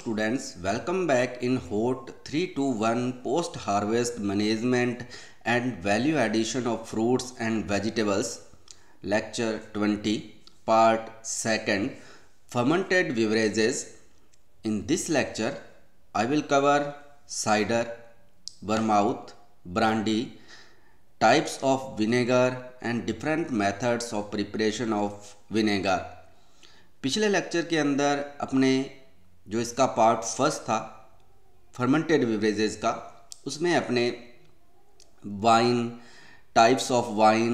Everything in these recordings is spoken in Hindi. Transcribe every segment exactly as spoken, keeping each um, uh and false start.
students, welcome back in H O T three two one Post Harvest Management and Value Addition of Fruits and Vegetables, Lecture twenty, Part second, Fermented Beverages. In this lecture, I will cover cider, vermouth, brandy, types of vinegar and different methods of preparation of vinegar. पिछले लेक्चर के अंदर अपने जो इसका पार्ट फर्स्ट था फर्मेंटेड बेवरेजेस का, उसमें अपने वाइन, टाइप्स ऑफ वाइन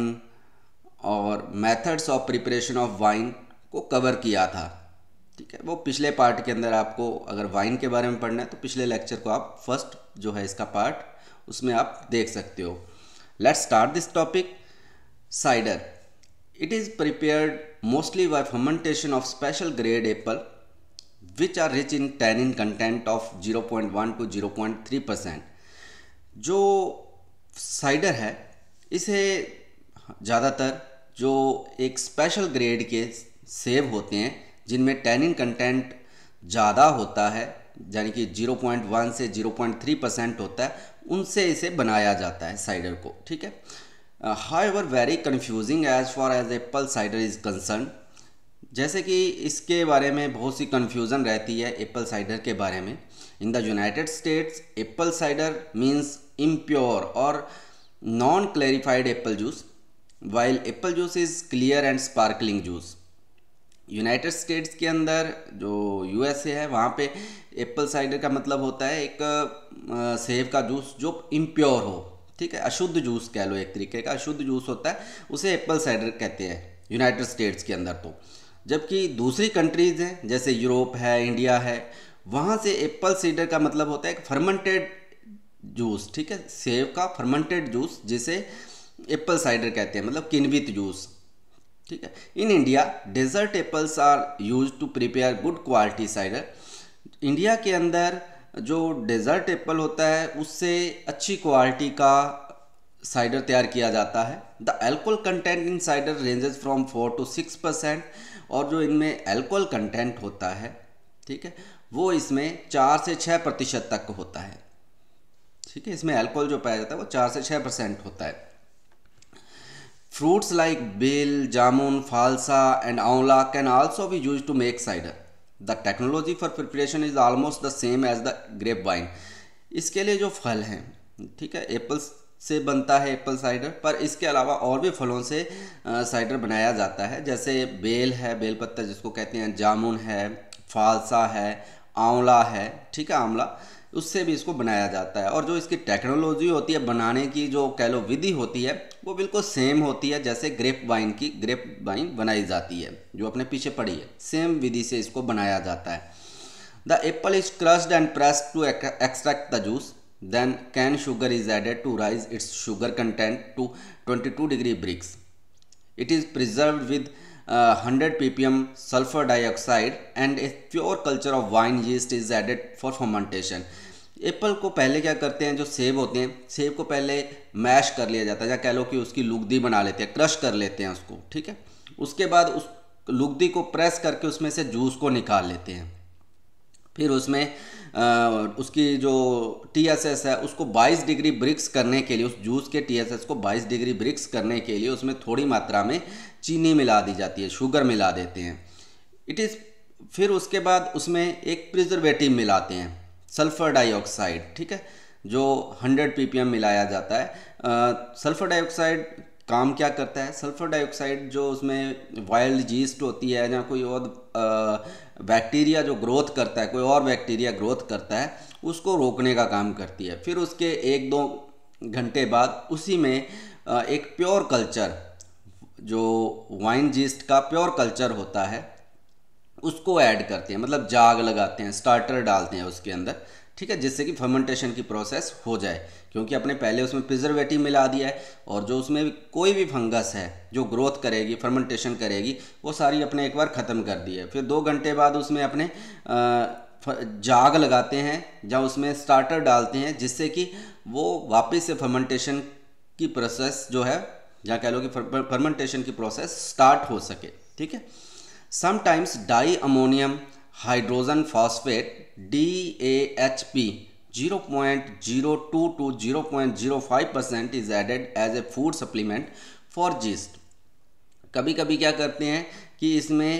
और methods of preparation of wine को कवर किया था। ठीक है, वो पिछले पार्ट के अंदर आपको अगर वाइन के बारे में पढ़ना है तो पिछले लेक्चर को आप फर्स्ट जो है इसका पार्ट उसमें आप देख सकते हो। Let's start this topic. Cider, it is prepared mostly by fermentation of special grade apple which are rich in tannin content of zero point one to zero point three percent। जो साइडर है इसे ज़्यादातर जो एक स्पेशल ग्रेड के सेब होते हैं जिनमें टैनिन कंटेंट ज़्यादा होता है, यानी कि zero point one से zero point three परसेंट होता है, उनसे इसे बनाया जाता है साइडर को। ठीक है, however very confusing as far as apple cider is concern. जैसे कि इसके बारे में बहुत सी कन्फ्यूज़न रहती है एप्पल साइडर के बारे में। In the United States apple cider means impure और non clarified apple juice, while apple juice is clear and sparkling juice. United States के अंदर जो यूएसए है वहाँ पे एप्पल साइडर का मतलब होता है एक सेब का जूस जो इम्प्योर हो। ठीक है, अशुद्ध जूस कह लो, एक तरीके का अशुद्ध जूस होता है, उसे एप्पल साइडर कहते हैं यूनाइटेड स्टेट्स के अंदर। तो जबकि दूसरी कंट्रीज़ हैं जैसे यूरोप है, इंडिया है, वहाँ से एप्पल साइडर का मतलब होता है एक फर्मेंटेड जूस। ठीक है, सेब का फर्मेंटेड जूस जिसे एप्पल साइडर कहते हैं, मतलब किण्वित जूस। ठीक है, in India dessert apples are use to prepare good quality cider. India के अंदर जो डेजर्ट एप्पल होता है उससे अच्छी क्वालिटी का साइडर तैयार किया जाता है। The alcohol content in cider ranges from four to six percent, और जो इनमें एल्कोहल कंटेंट होता है, ठीक है, वो इसमें चार से छः प्रतिशत तक होता है। ठीक है, इसमें एल्कोहल जो पाया जाता है वो चार से छः परसेंट होता है। Fruits like bael, jamun, phalsa and aonla can also be use to make cider. The technology for preparation is almost the same as the grape wine. इसके लिए जो फल हैं, ठीक है, एप्पल से बनता है एप्पल साइडर, पर इसके अलावा और भी फलों से साइडर बनाया जाता है, जैसे बेल है, बेल पत्ता जिसको कहते हैं, जामुन है, फालसा है, आंवला है, ठीक है, आंवला, उससे भी इसको बनाया जाता है। और जो इसकी टेक्नोलॉजी होती है बनाने की, जो कह लो विधि होती है, वो बिल्कुल सेम होती है जैसे ग्रेप वाइन की ग्रेप वाइन बनाई जाती है, जो अपने पीछे पड़ी है, सेम विधि से इसको बनाया जाता है। The apple is crushed and pressed to extract the juice, then cane sugar is added to raise its sugar content to twenty two degree brix. It is preserved with hundred ppm sulfur dioxide and a pure culture of wine yeast is added for fermentation। Apple को पहले क्या करते हैं, जो सेब होते हैं, सेब को पहले मैश कर लिया जाता है, या कह लो कि उसकी लुगदी बना लेते हैं, क्रश कर लेते हैं उसको। ठीक है, उसके बाद उस लुगदी को प्रेस करके उसमें से जूस को निकाल लेते हैं। फिर उसमें आ, उसकी जो टी एस एस है उसको बाईस डिग्री ब्रिक्स करने के लिए, उस जूस के टी एस एस को बाईस डिग्री ब्रिक्स करने के लिए उसमें थोड़ी मात्रा में चीनी मिला दी जाती है, शुगर मिला देते हैं। इट इज़ फिर उसके बाद उसमें एक प्रिजर्वेटिव मिलाते हैं, सल्फ़र डाइऑक्साइड। ठीक है, जो हंड्रेड ppm मिलाया जाता है। सल्फ़र डाइऑक्साइड काम क्या करता है? सल्फ़र डाइऑक्साइड जो उसमें वाइल्ड यीस्ट होती है या कोई और बैक्टीरिया जो ग्रोथ करता है, कोई और बैक्टीरिया ग्रोथ करता है, उसको रोकने का काम करती है। फिर उसके एक दो घंटे बाद उसी में एक प्योर कल्चर, जो वाइन यीस्ट का प्योर कल्चर होता है, उसको ऐड करते हैं, मतलब जाग लगाते हैं, स्टार्टर डालते हैं उसके अंदर। ठीक है, जिससे कि फर्मेंटेशन की प्रोसेस हो जाए, क्योंकि अपने पहले उसमें प्रिजर्वेटिव मिला दिया है, और जो उसमें कोई भी फंगस है जो ग्रोथ करेगी, फर्मेंटेशन करेगी, वो सारी अपने एक बार ख़त्म कर दी है। फिर दो घंटे बाद उसमें अपने जाग लगाते हैं, जहाँ उसमें स्टार्टर डालते हैं, जिससे कि वो वापस से फर्मेंटेशन की प्रोसेस जो है, जहाँ कह लो कि फर्मेंटेशन की प्रोसेस स्टार्ट हो सके। ठीक है, sometimes di ammonium hydrogen phosphate D A H P zero point zero two to zero point zero five percent is added as a food supplement for yeast। कभी कभी क्या करते हैं कि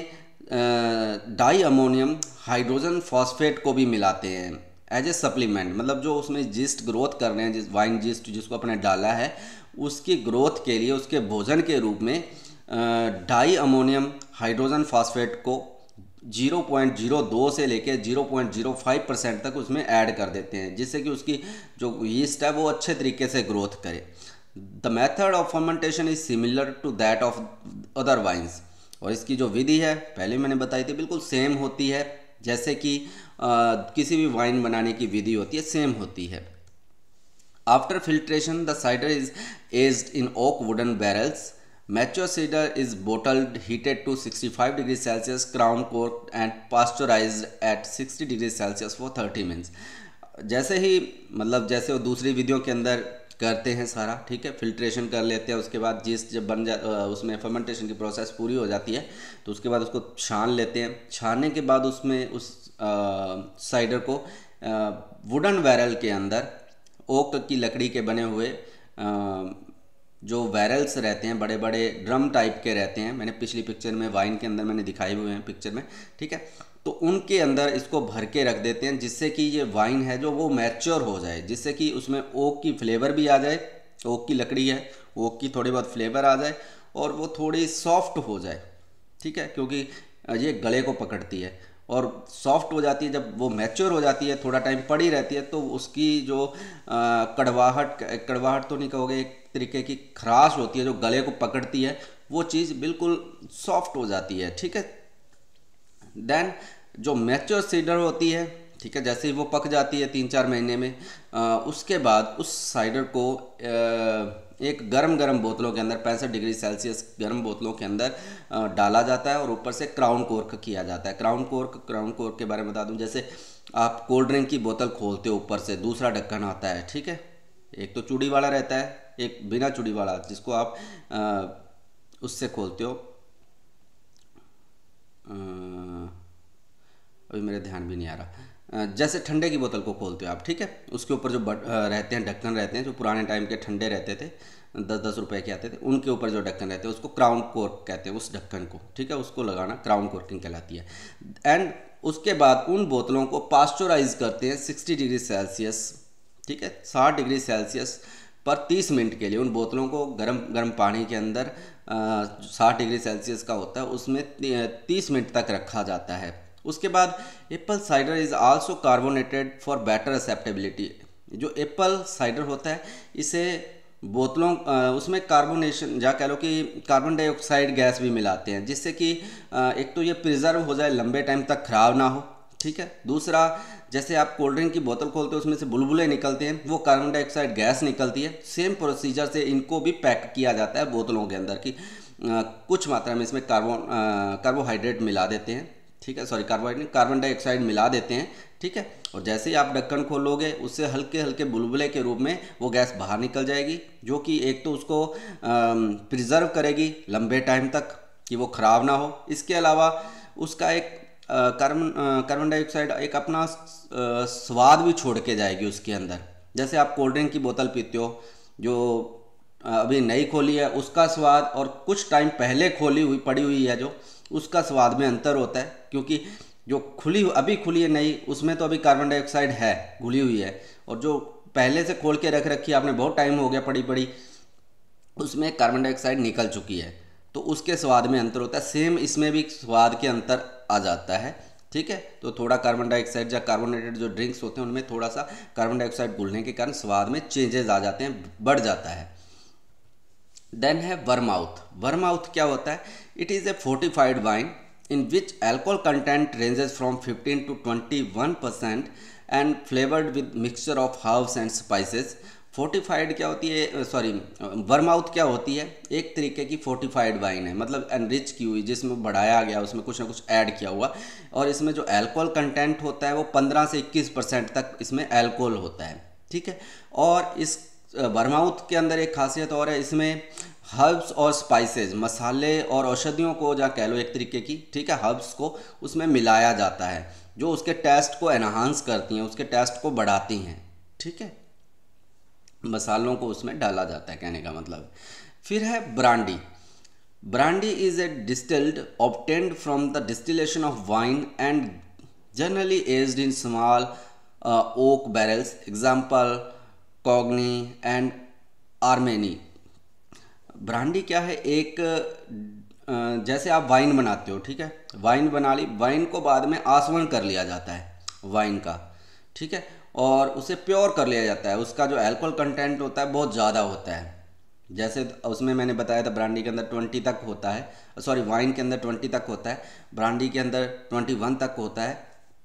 इसमें डाई अमोनियम हाइड्रोजन फॉस्फेट को भी मिलाते हैं एज ए सप्लीमेंट, मतलब जो उसमें जीस्ट ग्रोथ कर रहे हैं, जिस वाइन जीस्ट जिसको अपने डाला है उसकी ग्रोथ के लिए, उसके भोजन के रूप में डाई अमोनियम हाइड्रोजन फॉस्फेट को ज़ीरो पॉइंट ज़ीरो टू से लेके zero point zero five percent तक उसमें ऐड कर देते हैं, जिससे कि उसकी जो यीस्ट है वो अच्छे तरीके से ग्रोथ करे। The method of fermentation is similar to that of other wines. और इसकी जो विधि है पहले मैंने बताई थी, बिल्कुल सेम होती है जैसे कि आ, किसी भी वाइन बनाने की विधि होती है, सेम होती है। After filtration the cider is aged in oak wooden barrels. Mature cider is bottled, heated to sixty-five degrees Celsius, crown corked and pasteurized at sixty degrees Celsius for thirty minutes। जैसे ही मतलब जैसे वो दूसरी विधियों के अंदर करते हैं सारा, ठीक है, फिल्ट्रेशन कर लेते हैं, उसके बाद जीस्ट जब बन जा उसमें फर्मेंटेशन की प्रोसेस पूरी हो जाती है तो उसके बाद उसको छान लेते हैं। छानने के बाद उसमें उस साइडर को वुडन बैरल के अंदर, ओक की लकड़ी के बने हुए आ, जो बैरल्स रहते हैं, बड़े बड़े ड्रम टाइप के रहते हैं, मैंने पिछली पिक्चर में वाइन के अंदर मैंने दिखाए हुए हैं पिक्चर में, ठीक है, तो उनके अंदर इसको भर के रख देते हैं जिससे कि ये वाइन है जो वो मैच्योर हो जाए, जिससे कि उसमें ओक की फ्लेवर भी आ जाए, ओक की लकड़ी है, ओक की थोड़ी बहुत फ्लेवर आ जाए और वो थोड़ी सॉफ्ट हो जाए, ठीक है, क्योंकि ये गले को पकड़ती है और सॉफ्ट हो जाती है। जब वो मैच्योर हो जाती है, थोड़ा टाइम पड़ी रहती है, तो उसकी जो आ, कड़वाहट कड़वाहट तो नहीं कहोगे, एक तरीके की खराश होती है जो गले को पकड़ती है, वो चीज़ बिल्कुल सॉफ्ट हो जाती है, ठीक है। देन जो मैच्योर सीडर होती है, ठीक है, जैसे ही वो पक जाती है तीन चार महीने में, आ, उसके बाद उस साइडर को आ, एक गरम गरम बोतलों के अंदर पैंसठ डिग्री सेल्सियस गरम बोतलों के अंदर डाला जाता है और ऊपर से क्राउन कोर्क किया जाता है। क्राउन कोर्क क्राउन कोर्क के बारे में बता दूं, जैसे आप कोल्ड ड्रिंक की बोतल खोलते हो, ऊपर से दूसरा ढक्कन आता है, ठीक है, एक तो चूड़ी वाला रहता है, एक बिना चूड़ी वाला, जिसको आप आ, उससे खोलते हो, आ, अभी मेरे ध्यान भी नहीं आ रहा, जैसे ठंडे की बोतल को खोलते हो आप, ठीक है, उसके ऊपर जो बट रहते हैं, ढक्कन रहते हैं, जो पुराने टाइम के ठंडे रहते थे, दस दस रुपए के आते थे, उनके ऊपर जो ढक्कन रहते हैं उसको क्राउन कोर्क कहते हैं, उस ढक्कन को, ठीक है, उसको लगाना क्राउन कोर्किंग कहलाती है। एंड उसके बाद उन बोतलों को पास्चराइज करते हैं सिक्सटी डिग्री सेल्सियस, ठीक है, साठ डिग्री सेल्सियस पर तीस मिनट के लिए। उन बोतलों को गर्म गर्म पानी के अंदर साठ डिग्री सेल्सियस का होता है, उसमें तीस मिनट तक रखा जाता है। उसके बाद apple cider is also carbonated for better acceptability. जो एप्पल साइडर होता है, इसे बोतलों उसमें कार्बोनेशन, या कह लो कि कार्बन डाइऑक्साइड गैस भी मिलाते हैं, जिससे कि एक तो ये प्रिजर्व हो जाए, लंबे टाइम तक ख़राब ना हो, ठीक है। दूसरा, जैसे आप कोल्ड ड्रिंक की बोतल खोलते हो, उसमें से बुलबुले निकलते हैं, वो कार्बन डाइऑक्साइड गैस निकलती है। सेम प्रोसीजर से इनको भी पैक किया जाता है बोतलों के अंदर, कि कुछ मात्रा में इसमें कार्बन कार्बोहाइड्रेट मिला देते हैं, ठीक है, सॉरी कार्बोहाइड्रेट कार्बन डाइऑक्साइड मिला देते हैं, ठीक है, और जैसे ही आप ढक्कन खोलोगे उससे हल्के हल्के बुलबुले के रूप में वो गैस बाहर निकल जाएगी, जो कि एक तो उसको प्रिजर्व करेगी लंबे टाइम तक कि वो ख़राब ना हो। इसके अलावा उसका एक कार्बन कार्बन डाइऑक्साइड एक अपना स्वाद भी छोड़ के जाएगी उसके अंदर। जैसे आप कोल्ड ड्रिंक की बोतल पीते हो, जो अभी नई खोली है, उसका स्वाद और कुछ टाइम पहले खोली हुई पड़ी हुई है जो, उसका स्वाद में अंतर होता है, क्योंकि जो खुली अभी खुली है नई, उसमें तो अभी कार्बन डाइऑक्साइड है, घुली हुई है, और जो पहले से खोल के रख रखी है आपने, बहुत टाइम हो गया पड़ी पड़ी, उसमें कार्बन डाइऑक्साइड निकल चुकी है, तो उसके स्वाद में अंतर होता है। सेम इसमें भी स्वाद के अंतर आ जाता है, ठीक है। तो थोड़ा कार्बन डाइऑक्साइड या कार्बोनेटेड जो ड्रिंक्स होते हैं उनमें थोड़ा सा कार्बन डाइऑक्साइड घुलने के कारण स्वाद में चेंजेस आ जाते हैं, बढ़ जाता है। देन है वर्माउथ। वर्माउथ क्या होता है? It is a fortified wine in which alcohol content ranges from fifteen to twenty-one percent and flavored with mixture of herbs and spices। Fortified क्या होती है, सॉरी वर्माउथ क्या होती है? एक तरीके की फोर्टिफाइड वाइन है, मतलब एनरिच की हुई, जिसमें बढ़ाया गया, उसमें कुछ ना कुछ ऐड किया हुआ, और इसमें जो अल्कोहल कंटेंट होता है वो पंद्रह से इक्कीस परसेंट तक इसमें अल्कोहल होता है, ठीक है। और इस वर्माउथ के अंदर एक खासियत और है, इसमें हर्ब्स और स्पाइसेस, मसाले और औषधियों को, जहाँ कह लो एक तरीके की, ठीक है, हर्ब्स को उसमें मिलाया जाता है जो उसके टेस्ट को एनहांस करती हैं, उसके टेस्ट को बढ़ाती हैं, ठीक है, मसालों को उसमें डाला जाता है, कहने का मतलब। फिर है brandy. Brandy is a distilled obtained from the distillation of wine and generally aged in small oak barrels, example cognac and आर्मेनी। ब्रांडी क्या है, एक अ, जैसे आप वाइन बनाते हो, ठीक है, वाइन बना ली, वाइन को बाद में आसवन कर लिया जाता है वाइन का, ठीक है, और उसे प्योर कर लिया जाता है, उसका जो अल्कोहल कंटेंट होता है बहुत ज़्यादा होता है। जैसे उसमें मैंने बताया था ब्रांडी के अंदर ट्वेंटी तक होता है, सॉरी वाइन के अंदर ट्वेंटी तक होता है, ब्रांडी के अंदर ट्वेंटी वन तक होता है।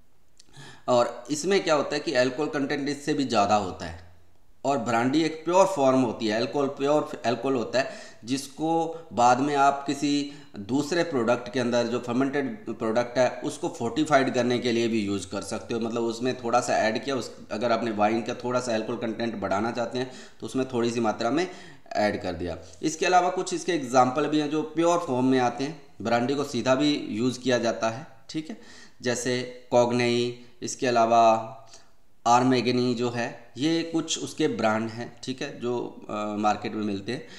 और इसमें क्या होता है कि अल्कोहल कंटेंट इससे भी ज़्यादा होता है। और ब्रांडी एक प्योर फॉर्म होती है, अल्कोहल प्योर अल्कोहल होता है, जिसको बाद में आप किसी दूसरे प्रोडक्ट के अंदर, जो फर्मेंटेड प्रोडक्ट है, उसको फोर्टिफाइड करने के लिए भी यूज़ कर सकते हो। मतलब उसमें थोड़ा सा ऐड किया, उस अगर आपने वाइन का थोड़ा सा अल्कोहल कंटेंट बढ़ाना चाहते हैं तो उसमें थोड़ी सी मात्रा में ऐड कर दिया। इसके अलावा कुछ इसके एग्जाम्पल भी हैं जो प्योर फॉर्म में आते हैं। ब्रांडी को सीधा भी यूज़ किया जाता है, ठीक है, जैसे कॉग्नेई, इसके अलावा आर्मेगनी जो है, ये कुछ उसके ब्रांड हैं, ठीक है, जो आ, मार्केट में मिलते हैं।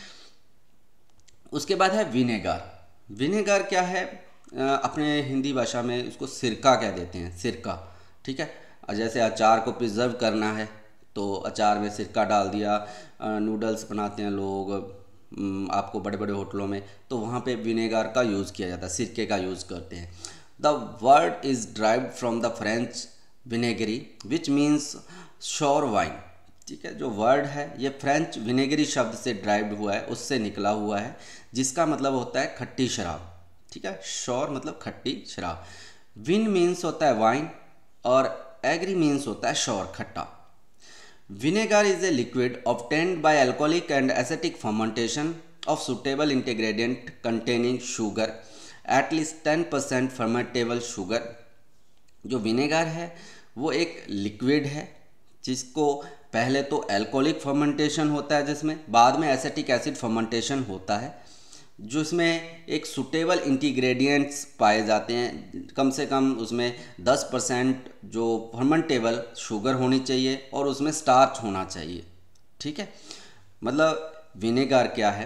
उसके बाद है विनेगर। विनेगर क्या है, आ, अपने हिंदी भाषा में उसको सिरका कह देते हैं, सिरका, ठीक है। जैसे अचार को प्रिजर्व करना है तो अचार में सिरका डाल दिया, आ, नूडल्स बनाते हैं लोग आपको बड़े बड़े होटलों में, तो वहाँ पे विनेगर का यूज़ किया जाता है, सिरके का यूज़ करते हैं। The word is derived from the French vinaigre which means sour wine, ठीक है। जो वर्ड है ये फ्रेंच विनेगरी शब्द से ड्राइव्ड हुआ है, उससे निकला हुआ है, जिसका मतलब होता है खट्टी शराब, ठीक है। श्योर मतलब खट्टी शराब। विन मीन्स होता है वाइन और एग्री मीन्स होता है श्योर, खट्टा। Vinegar is a liquid obtained by alcoholic and acetic fermentation of suitable ingredient containing sugar at least ten percent fermentable sugar. जो विनेगर है वो एक लिक्विड है जिसको पहले तो अल्कोहलिक फर्मेंटेशन होता है, जिसमें बाद में एसिटिक एसिड फर्मेंटेशन होता है, जो इसमें एक सुटेबल इंटीग्रेडिएंट्स पाए जाते हैं। कम से कम उसमें दस परसेंट जो फर्मेंटेबल शुगर होनी चाहिए और उसमें स्टार्च होना चाहिए, ठीक है। मतलब विनेगर क्या है,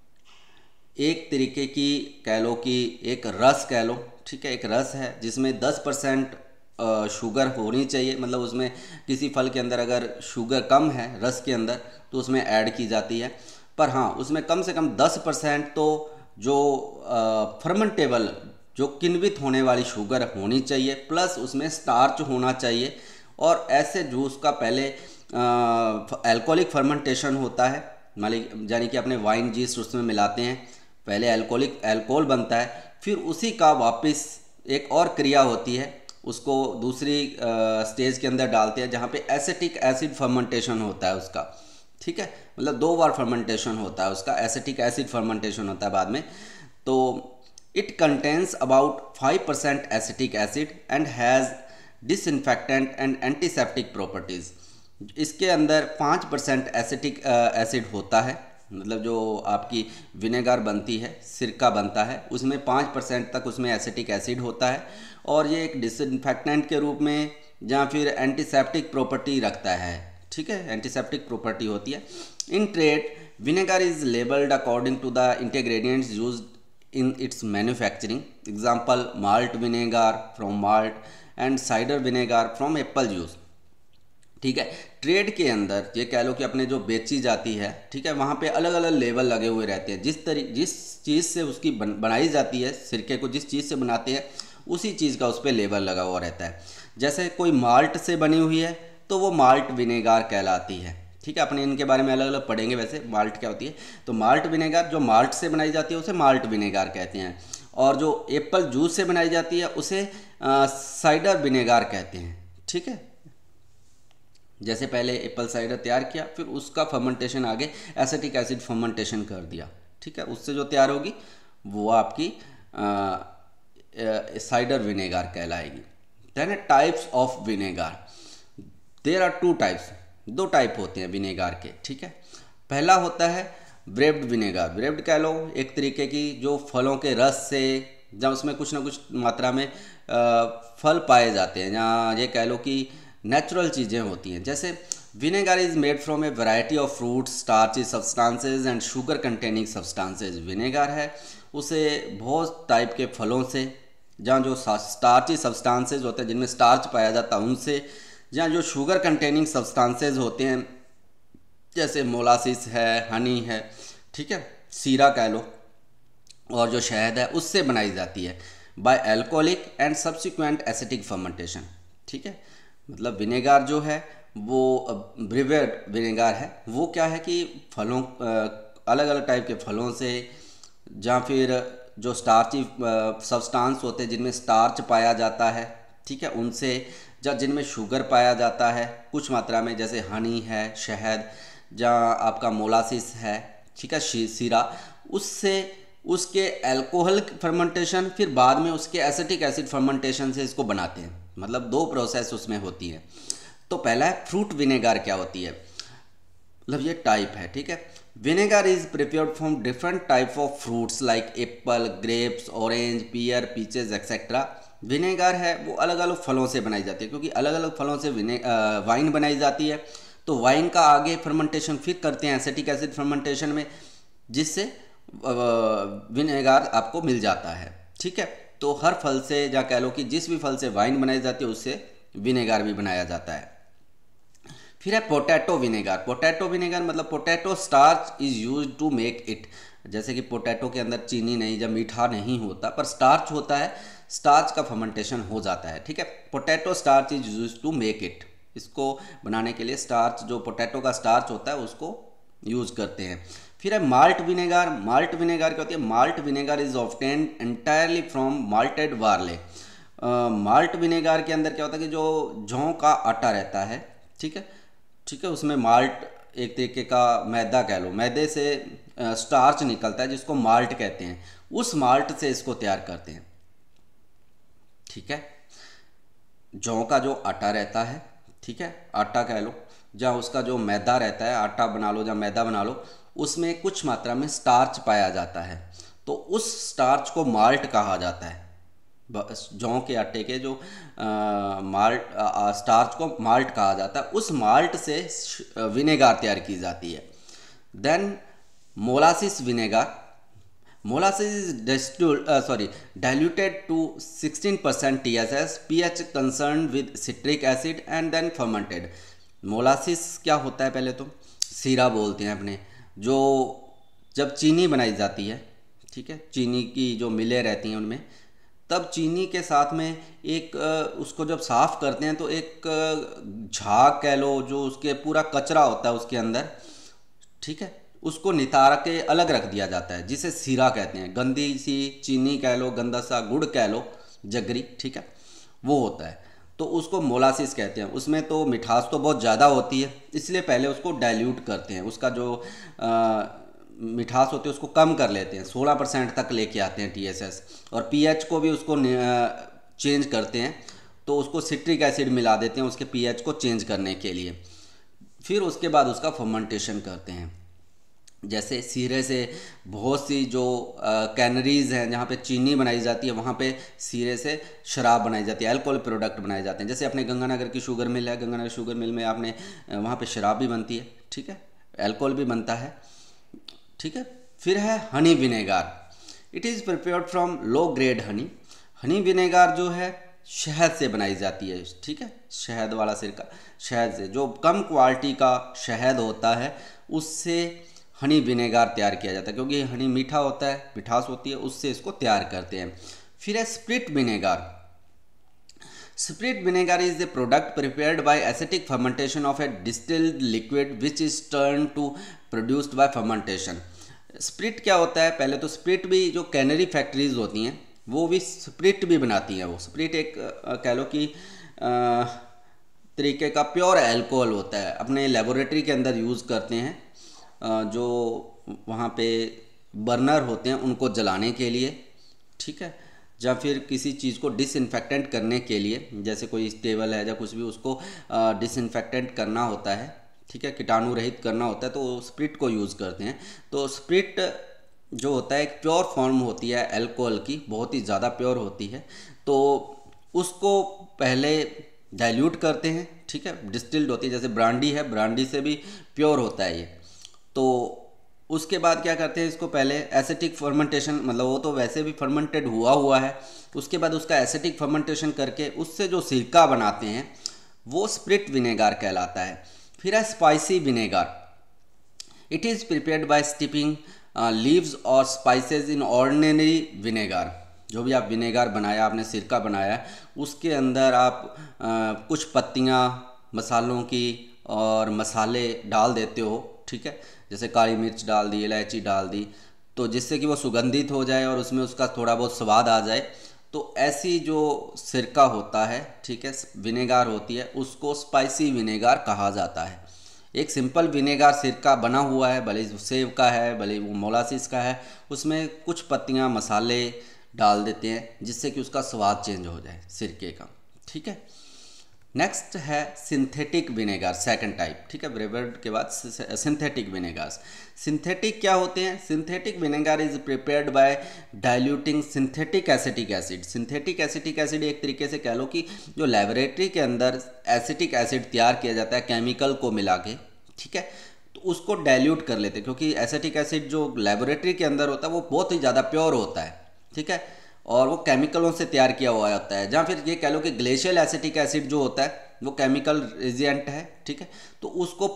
एक तरीके की कह लो कि एक रस कह लो, ठीक है, एक रस है जिसमें दस परसेंट शुगर होनी चाहिए। मतलब उसमें किसी फल के अंदर अगर शुगर कम है रस के अंदर तो उसमें ऐड की जाती है, पर हाँ उसमें कम से कम दस परसेंट तो जो फर्मेंटेबल, जो किण्वित होने वाली शुगर होनी चाहिए, प्लस उसमें स्टार्च होना चाहिए। और ऐसे जूस का पहले अल्कोहलिक फर्मेंटेशन होता है, मान यानी कि अपने वाइन जीस्ट उसमें मिलाते हैं, पहले अल्कोहलिक अल्कोहल बनता है, फिर उसी का वापस एक और क्रिया होती है, उसको दूसरी स्टेज के अंदर डालते हैं जहाँ पे एसिटिक एसिड फर्मेंटेशन होता है उसका, ठीक है। मतलब दो बार फर्मेंटेशन होता है उसका, एसिटिक एसिड फर्मेंटेशन होता है बाद में। तो it contains about five percent acetic acid and has disinfectant and antiseptic properties. इसके अंदर पाँच परसेंट एसिटिक एसिड होता है, मतलब जो आपकी विनेगर बनती है, सिरका बनता है, उसमें पाँच परसेंट तक उसमें एसिटिक एसिड होता है, और ये एक डिसइंफेक्टेंट के रूप में या फिर एंटीसेप्टिक प्रॉपर्टी रखता है, ठीक है, एंटीसेप्टिक प्रॉपर्टी होती है। In trade vinegar is labelled according to the ingredients used in its manufacturing, example malt vinegar from malt and cider vinegar from apple juice, ठीक है। ट्रेड के अंदर ये कह लो कि अपने जो बेची जाती है, ठीक है, वहाँ पे अलग अलग लेबल लगे हुए रहते हैं, जिस तरी जिस चीज़ से उसकी बन, बनाई जाती है, सिरके को जिस चीज़ से बनाते हैं उसी चीज़ का उस पर लेबल लगा हुआ रहता है। जैसे कोई माल्ट से बनी हुई है तो वो माल्ट विनेगर कहलाती है, ठीक है। अपने इनके बारे में अलग अलग पढ़ेंगे वैसे माल्ट क्या होती है। तो माल्ट विनेगर जो माल्ट से बनाई जाती है उसे माल्ट विनेगर कहते हैं, और जो एप्पल जूस से बनाई जाती है उसे आ, साइडर विनेगर कहते हैं, ठीक है। जैसे पहले एप्पल साइडर तैयार किया, फिर उसका फर्मेंटेशन आगे एसिटिक एसिड फर्मेंटेशन कर दिया, ठीक है, उससे जो तैयार होगी वो आपकी साइडर विनेगर कहलाएगी। Then types of vinegar, there are two types, दो टाइप होते हैं विनेगर के, ठीक है। पहला होता है ब्रेव्ड विनेगर, ब्रेव्ड कह लो एक तरीके की जो फलों के रस से, जहाँ उसमें कुछ ना कुछ मात्रा में आ, फल पाए जाते हैं, जहाँ ये कह लो कि नेचुरल चीज़ें होती हैं। जैसे vinegar is made from a variety of fruits, starchy substances and sugar containing substances. Vinegar है उसे बहुत टाइप के फलों से, जहाँ जो स्टार्ची सब्सटेंसेज होते हैं जिनमें स्टार्च पाया जाता है उनसे, जहाँ जो शुगर कंटेनिंग सब्सटेंसेज होते हैं जैसे मोलासिस है, हनी है, ठीक है, सीरा कह लो, और जो शहद है उससे बनाई जाती है by alcoholic and subsequent acetic fermentation. ठीक है, मतलब विनेगर जो है वो ब्रिवेड विनेगर है, वो क्या है कि फलों अलग अलग टाइप के फलों से, या फिर जो स्टार्ची सब्सटेंस होते हैं जिनमें स्टार्च पाया जाता है, ठीक है, उनसे, या जिनमें शुगर पाया जाता है कुछ मात्रा में, जैसे हनी है, शहद, जहाँ आपका मोलासिस है, ठीक है, सीरा, उससे उसके अल्कोहल फर्मेंटेशन, फिर बाद में उसके एसिटिक एसिड फर्मेंटेशन से इसको बनाते हैं। मतलब दो प्रोसेस उसमें होती है। तो पहला है फ्रूट विनेगर। क्या होती है, मतलब ये टाइप है, ठीक है। Vinegar is prepared from different type of fruits like apple, grapes, orange, pear, peaches etcetera. Vinegar है वो अलग अलग फलों से बनाई जाती है, क्योंकि अलग अलग फलों से विने वाइन बनाई जाती है, तो वाइन का आगे फर्मेंटेशन फिर करते हैं एसिटिक एसिड फर्मेंटेशन में, जिससे विनेगर आपको मिल जाता है। ठीक है, तो हर फल से, या कह लो कि जिस भी फल से वाइन बनाई जाती है उससे विनेगर भी बनाया जाता है। फिर है पोटैटो विनेगर। पोटैटो विनेगर मतलब potato starch is use to make it. जैसे कि पोटैटो के अंदर चीनी नहीं या मीठा नहीं होता, पर स्टार्च होता है, स्टार्च का फर्मेंटेशन हो जाता है। ठीक है, potato starch is use to make it. इसको बनाने के लिए स्टार्च, जो पोटैटो का स्टार्च होता है, उसको यूज करते हैं। फिर है माल्ट विनेगर। माल्ट विनेगर क्या होती है, malt vinegar is obtained entirely from malted barley. Malt vinegar के अंदर क्या होता है कि जो जौ का आटा रहता है, ठीक है, ठीक है, उसमें माल्ट एक तरीके का मैदा कह लो, मैदे से स्टार्च निकलता है जिसको माल्ट कहते हैं, उस माल्ट से इसको तैयार करते हैं। ठीक है, जौ का जो आटा रहता है, ठीक है, आटा कह लो, जहाँ उसका जो मैदा रहता है, आटा बना लो या मैदा बना लो, उसमें कुछ मात्रा में स्टार्च पाया जाता है, तो उस स्टार्च को माल्ट कहा जाता है। जौ के आटे के जो आ, माल्ट आ, स्टार्च को माल्ट कहा जाता है। उस माल्ट से विनेगर तैयार की जाती है। Then molasses vinegar. Molasses is distilled sorry diluted to sixteen percent T S S, pH concern with citric acid and then fermented. Molasses क्या होता है, पहले तो सीरा बोलते हैं अपने, जो जब चीनी बनाई जाती है, ठीक है, चीनी की जो मिलें रहती हैं उनमें, तब चीनी के साथ में एक उसको जब साफ़ करते हैं तो एक झाग कह लो, जो उसके पूरा कचरा होता है उसके अंदर, ठीक है, उसको नितार के अलग रख दिया जाता है, जिसे सीरा कहते हैं। गंदी सी चीनी कह लो, गंदा सा गुड़ कह लो, जगरी, ठीक है, वो होता है, तो उसको मोलासिस कहते हैं। उसमें तो मिठास तो बहुत ज़्यादा होती है, इसलिए पहले उसको डाइल्यूट करते हैं, उसका जो आ, मिठास होती है उसको कम कर लेते हैं, सोलह परसेंट तक लेके आते हैं टीएसएस, और पीएच को भी उसको चेंज करते हैं, तो उसको सिट्रिक एसिड मिला देते हैं उसके पीएच को चेंज करने के लिए। फिर उसके बाद उसका फर्मेंटेशन करते हैं। जैसे सीरे से बहुत सी जो कैनरीज हैं जहाँ पे चीनी बनाई जाती है, वहाँ पे सीरे से शराब बनाई जाती है, अल्कोहल प्रोडक्ट बनाए जाते हैं। जैसे अपने गंगानगर की शुगर मिल है, गंगानगर शुगर मिल में आपने वहाँ पे शराब भी बनती है, ठीक है, अल्कोहल भी बनता है, ठीक है। फिर है honey vinegar. It is prepared from low grade honey. Honey vinegar जो है शहद से बनाई जाती है, ठीक है, शहद वाला सिरका, शहद से, जो कम क्वालिटी का शहद होता है उससे हनी विनेगर तैयार किया जाता है, क्योंकि हनी मीठा होता है, मिठास होती है, उससे इसको तैयार करते हैं। फिर है spirit vinegar. Spirit vinegar is a product prepared by acetic fermentation of a distilled liquid which is turn to produced by fermentation. Spirit क्या होता है, पहले तो स्प्लिट भी जो कैनरी फैक्ट्रीज होती हैं वो भी स्प्लिट भी बनाती हैं। वो स्प्लिट एक कह लो कि तरीके का प्योर अल्कोहल होता है, अपने लेबोरेटरी के अंदर यूज़ करते हैं, जो वहाँ पे बर्नर होते हैं उनको जलाने के लिए, ठीक है, या फिर किसी चीज़ को डिसइंफेक्टेंट करने के लिए, जैसे कोई टेबल है या कुछ भी, उसको डिसइंफेक्टेंट करना होता है, ठीक है, कीटाणु रहित करना होता है तो स्प्रिट को यूज़ करते हैं। तो स्प्रिट जो होता है एक प्योर फॉर्म होती है अल्कोहल की, बहुत ही ज़्यादा प्योर होती है। तो उसको पहले डाइल्यूट करते हैं, ठीक है, डिस्टिल्ड होती है, जैसे ब्रांडी है, ब्रांडी से भी प्योर होता है ये। तो उसके बाद क्या करते हैं, इसको पहले एसिटिक फर्मेंटेशन, मतलब वो तो वैसे भी फर्मेंटेड हुआ हुआ है, उसके बाद उसका एसिटिक फर्मेंटेशन करके उससे जो सिरका बनाते हैं वो स्प्रिट विनेगार कहलाता है। फिर है spicy vinegar. It is prepared by steeping leaves और स्पाइसेस इन ऑर्डिनरी विनेगार। जो भी आप विनेगार बनाया, आपने सिरका बनाया, उसके अंदर आप आ, कुछ पत्तियाँ मसालों की और मसाले डाल देते हो, ठीक है, जैसे काली मिर्च डाल दी, इलायची डाल दी, तो जिससे कि वो सुगंधित हो जाए और उसमें उसका थोड़ा बहुत स्वाद आ जाए। तो ऐसी जो सिरका होता है, ठीक है, विनेगार होती है, उसको स्पाइसी विनेगार कहा जाता है। एक सिंपल विनेगार सिरका बना हुआ है, भले वो सेव का है, भले वो मोलासिस का है, उसमें कुछ पत्तियाँ मसाले डाल देते हैं जिससे कि उसका स्वाद चेंज हो जाए सिरके का, ठीक है। नेक्स्ट है सिंथेटिक विनेगार, सेकंड टाइप, ठीक है, ब्रेवर्ड के बाद सिंथेटिक विनेगार्स। सिंथेटिक क्या होते हैं? Synthetic vinegar is prepared by diluting synthetic acetic acid. Synthetic acetic acid एक तरीके से कह लो कि जो लेबोरेटरी के अंदर एसिटिक एसिड तैयार किया जाता है केमिकल को मिला के, ठीक है, तो उसको डाइल्यूट कर लेते हैं, क्योंकि एसिटिक एसिड जो लेबोरेटरी के अंदर होता है वो बहुत ही ज़्यादा प्योर होता है, ठीक है, और वो केमिकलों से तैयार किया हुआ होता है। जहाँ फिर ये कह लो कि ग्लेशियल एसिटिक एसिड जो होता है वो केमिकल रेजिएंट है, ठीक है, तो उसको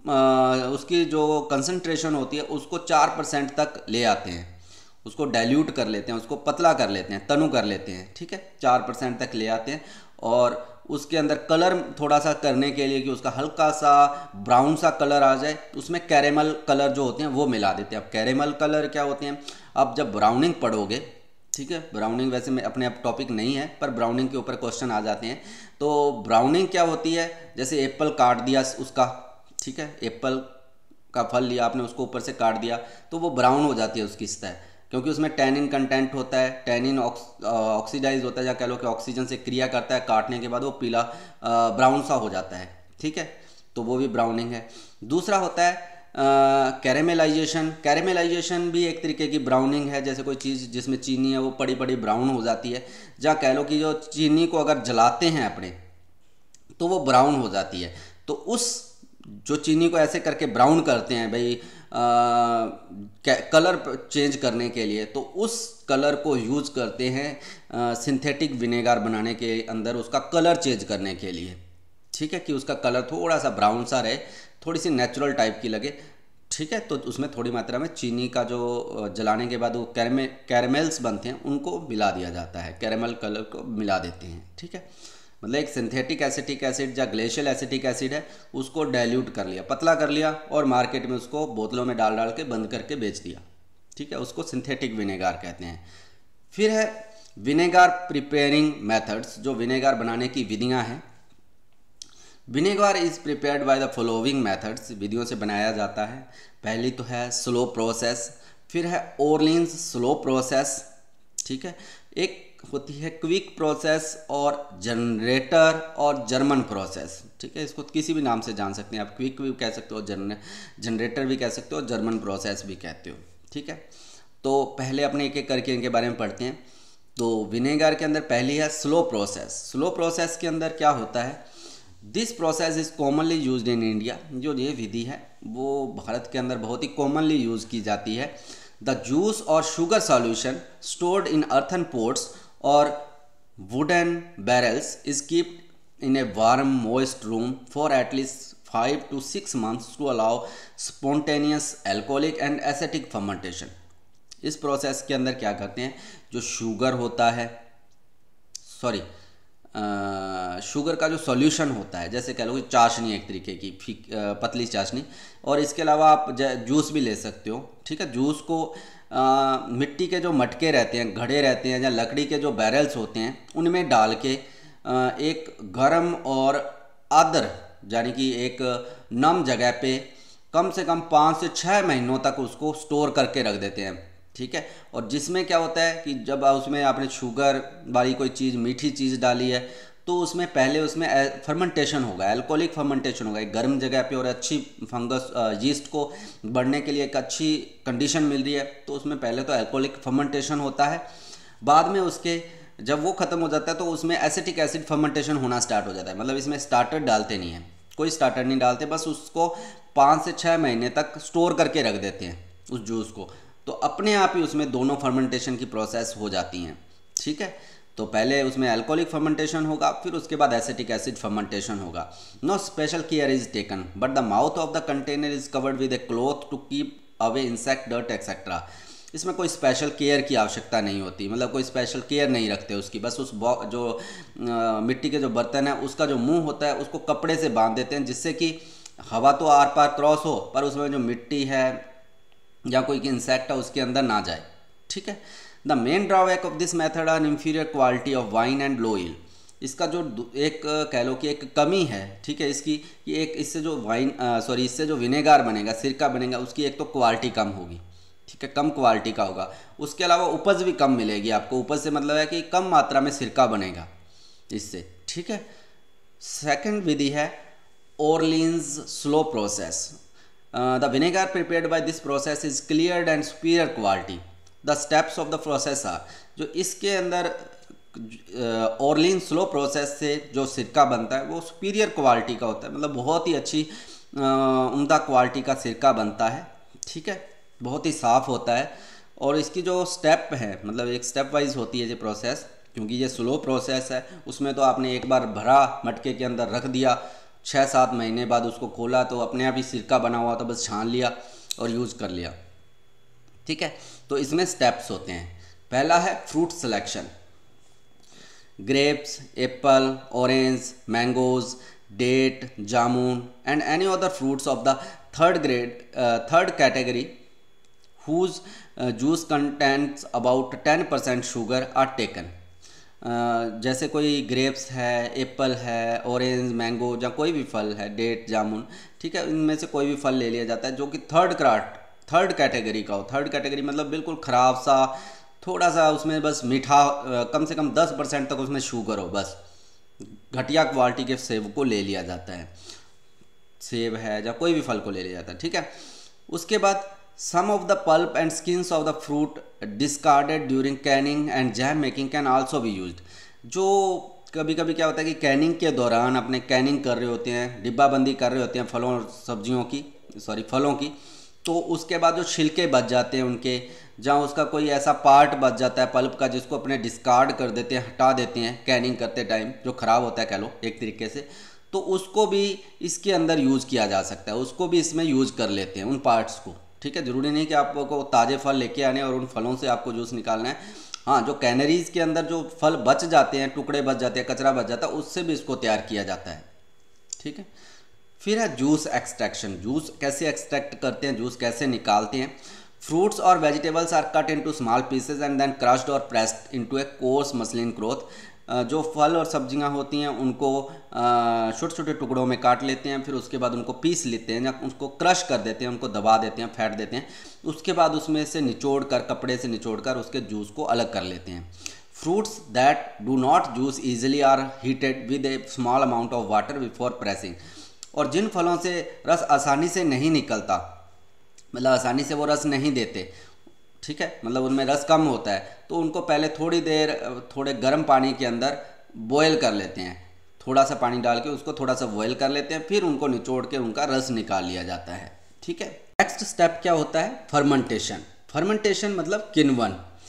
आ, उसकी जो कंसंट्रेशन होती है उसको चार परसेंट तक ले आते हैं, उसको डाइल्यूट कर लेते हैं, उसको पतला कर लेते हैं, तनु कर लेते हैं, ठीक है, चार परसेंट तक ले आते हैं। और उसके अंदर कलर थोड़ा सा करने के लिए कि उसका हल्का सा ब्राउन सा कलर आ जाए, उसमें कैरेमल कलर जो होते हैं वो मिला देते हैं। अब कैरेमल कलर क्या होते हैं, अब जब ब्राउनिंग पढ़ोगे, ठीक है, ब्राउनिंग वैसे में अपने आप टॉपिक नहीं है, पर ब्राउनिंग के ऊपर क्वेश्चन आ जाते हैं। तो ब्राउनिंग क्या होती है, जैसे एप्पल काट दिया उसका, ठीक है, एप्पल का फल लिया आपने, उसको ऊपर से काट दिया, तो वो ब्राउन हो जाती है उसकी सतह, क्योंकि उसमें टैनिन कंटेंट होता है, टैनिन ऑक्सीडाइज होता है, या कह लो कि ऑक्सीजन से क्रिया करता है, काटने के बाद वो पीला ब्राउन सा हो जाता है, ठीक है, तो वो भी ब्राउनिंग है। दूसरा होता है कैरेमलाइजेशन। uh, कैरेमलाइजेशन भी एक तरीके की ब्राउनिंग है, जैसे कोई चीज़ जिसमें चीनी है वो बड़ी बड़ी ब्राउन हो जाती है, जहाँ कह लो कि जो चीनी को अगर जलाते हैं अपने तो वो ब्राउन हो जाती है। तो उस जो चीनी को ऐसे करके ब्राउन करते हैं भाई आ, कलर चेंज करने के लिए, तो उस कलर को यूज करते हैं सिंथेटिक विनेगार बनाने के अंदर, उसका कलर चेंज करने के लिए, ठीक है, कि उसका कलर थोड़ा सा ब्राउन सा रहे, थोड़ी सी नेचुरल टाइप की लगे, ठीक है। तो उसमें थोड़ी मात्रा में चीनी का जो जलाने के बाद वो कैरमे कैरमेल्स बनते हैं उनको मिला दिया जाता है, कैरमल कलर को मिला देते हैं, ठीक है। मतलब एक सिंथेटिक एसिटिक एसिड या ग्लेशियल एसिटिक एसिड है, उसको डाइल्यूट कर लिया, पतला कर लिया, और मार्केट में उसको बोतलों में डाल डाल के बंद करके बेच दिया, ठीक है, उसको सिंथेटिक विनेगार कहते हैं। फिर है विनेगार प्रिपेयरिंग मेथड्स, जो विनेगार बनाने की विधियाँ हैं। Vinegar is prepared by the following methods, विधियों से बनाया जाता है। पहली तो है स्लो प्रोसेस, फिर है ओरलिन्स स्लो प्रोसेस, ठीक है, एक होती है क्विक प्रोसेस और जनरेटर और जर्मन प्रोसेस, ठीक है, इसको किसी भी नाम से जान सकते हैं आप, क्विक भी कह सकते हो, जन जनरेटर भी कह सकते हो, जर्मन प्रोसेस भी कहते हो, ठीक है। तो पहले अपने एक एक करके इनके बारे में पढ़ते हैं। तो विनेगार के अंदर पहली है स्लो प्रोसेस। स्लो प्रोसेस के अंदर क्या होता है, this process is commonly used in India, जो ये विधि है वो भारत के अंदर बहुत ही कॉमनली यूज़ की जाती है। द जूस और sugar solution stored in earthen pots और wooden barrels is kept in a warm moist room for at least five to six months to allow spontaneous alcoholic and acetic fermentation. इस प्रोसेस के अंदर क्या करते हैं, जो शुगर होता है, सॉरी शुगर का जो सॉल्यूशन होता है, जैसे कह लो कि चाशनी एक तरीके की फीक पतली चाशनी, और इसके अलावा आप जूस भी ले सकते हो, ठीक है। जूस को आ, मिट्टी के जो मटके रहते हैं, घड़े रहते हैं, या लकड़ी के जो बैरल्स होते हैं, उनमें डाल के आ, एक गर्म और आर्द्र, यानी कि एक नम जगह पे कम से कम पाँच से छः महीनों तक उसको स्टोर करके रख देते हैं, ठीक है। और जिसमें क्या होता है कि जब उसमें आपने शुगर वाली कोई चीज़, मीठी चीज़ डाली है, तो उसमें पहले उसमें फर्मेंटेशन होगा, एल्कोहलिक फर्मेंटेशन होगा, एक गर्म जगह पे और अच्छी फंगस यीस्ट को बढ़ने के लिए एक अच्छी कंडीशन मिल रही है, तो उसमें पहले तो एल्कोहलिक फर्मेंटेशन होता है। बाद में उसके जब वो ख़त्म हो जाता है तो उसमें एसिटिक एसिड फर्मेंटेशन होना स्टार्ट हो जाता है। मतलब इसमें स्टार्टर डालते नहीं हैं, कोई स्टार्टर नहीं डालते, बस उसको पाँच से छः महीने तक स्टोर करके रख देते हैं उस जूस को, तो अपने आप ही उसमें दोनों फर्मेंटेशन की प्रोसेस हो जाती हैं। ठीक है, तो पहले उसमें अल्कोहलिक फर्मेंटेशन होगा, फिर उसके बाद एसिटिक एसिड फर्मेंटेशन होगा। No special care is taken but the mouth of the container is covered with a cloth to keep away insect, dirt etcetera. इसमें कोई स्पेशल केयर की आवश्यकता नहीं होती, मतलब कोई स्पेशल केयर नहीं रखते उसकी, बस उस जो आ, मिट्टी के जो बर्तन है उसका जो मुंह होता है उसको कपड़े से बांध देते हैं, जिससे कि हवा तो आर पार क्रॉस हो पर उसमें जो मिट्टी है या कोई इंसेक्ट है उसके अंदर ना जाए। ठीक है, the main drawback of this method are inferior quality of wine and low yield. इसका जो एक कह लो कि एक कमी है, ठीक है, इसकी कि एक इससे जो वाइन सॉरी इससे जो विनेगार बनेगा, सिरका बनेगा, उसकी एक तो क्वालिटी कम होगी। ठीक है, कम क्वालिटी का होगा। उसके अलावा उपज भी कम मिलेगी आपको। उपज से मतलब है कि कम मात्रा में सिरका बनेगा इससे। ठीक है, सेकंड विधि है Orleans slow process. The vinegar prepared by this process is cleared and superior quality. The steps of the process are, जो इसके अंदर ओरलीन स्लो प्रोसेस से जो सिरका बनता है वो सुपीरियर क्वालिटी का होता है, मतलब बहुत ही अच्छी उम्दा क्वालिटी का सिरका बनता है। ठीक है, बहुत ही साफ़ होता है। और इसकी जो स्टेप है, मतलब एक स्टेप वाइज होती है ये प्रोसेस, क्योंकि ये स्लो प्रोसेस है। उसमें तो आपने एक बार भरा मटके के अंदर रख दिया, छः सात महीने बाद उसको खोला तो अपने आप ही सिरका बना हुआ, तो बस छान लिया और यूज़ कर लिया। ठीक है, तो इसमें स्टेप्स होते हैं। पहला है fruit selection. Grapes, apple, orange, mangoes, date, jamun and any other fruits of the third grade third category whose uh, juice contains about ten percent sugar are taken. जैसे कोई ग्रेप्स है, एप्पल है, ऑरेंज, मैंगो या कोई भी फल है, डेट, जामुन, ठीक है, इनमें से कोई भी फल ले लिया जाता है जो कि थर्ड क्राट थर्ड कैटेगरी का हो। थर्ड कैटेगरी मतलब बिल्कुल ख़राब सा, थोड़ा सा उसमें बस मीठा, कम से कम दस परसेंट तक उसमें शुगर हो, बस घटिया क्वालिटी के सेब को ले लिया जाता है। सेब है या कोई भी फल को ले लिया जाता है। ठीक है, उसके बाद some of the pulp and skins of the fruit discarded during canning and jam making can also be used। जो कभी कभी क्या होता है कि कैनिंग के दौरान अपने कैनिंग कर रहे होते हैं, डिब्बाबंदी कर रहे होते हैं फलों और सब्जियों की, सॉरी फलों की, तो उसके बाद जो छिलके बच जाते हैं उनके, जहाँ उसका कोई ऐसा पार्ट बच जाता है पल्प का जिसको अपने डिस्कार्ड कर देते हैं, हटा देते हैं कैनिंग करते टाइम, जो ख़राब होता है कह लो एक तरीके से, तो उसको भी इसके अंदर यूज़ किया जा सकता है, उसको भी इसमें यूज़ कर लेते हैं उन पार्ट्स को। ठीक है, ज़रूरी नहीं कि आपको ताज़े फल लेके आने और उन फलों से आपको जूस निकालना है। हाँ, जो कैनरीज के अंदर जो फल बच जाते हैं, टुकड़े बच जाते हैं, कचरा बच जाता है, उससे भी इसको तैयार किया जाता है। ठीक है, फिर है जूस एक्सट्रैक्शन। जूस कैसे एक्सट्रैक्ट करते हैं, जूस कैसे निकालते हैं। फ्रूट्स और vegetables are cut into small pieces and then crushed और pressed into a coarse muslin cloth. जो फल और सब्जियां होती हैं उनको छोटे छोटे टुकड़ों में काट लेते हैं, फिर उसके बाद उनको पीस लेते हैं या उसको क्रश कर देते हैं, उनको दबा देते हैं, फेंट देते हैं। उसके बाद उसमें से निचोड़ कर, कपड़े से निचोड़ कर उसके जूस को अलग कर लेते हैं। Fruits that do not juice easily are heated with a small amount of water before pressing. और जिन फलों से रस आसानी से नहीं निकलता, मतलब आसानी से वो रस नहीं देते, ठीक है, मतलब उनमें रस कम होता है, तो उनको पहले थोड़ी देर थोड़े गर्म पानी के अंदर बॉयल कर लेते हैं। थोड़ा सा पानी डाल के उसको थोड़ा सा बॉयल कर लेते हैं, फिर उनको निचोड़ के उनका रस निकाल लिया जाता है। ठीक है, नेक्स्ट स्टेप क्या होता है, फर्मेंटेशन। फर्मेंटेशन मतलब किण्वन।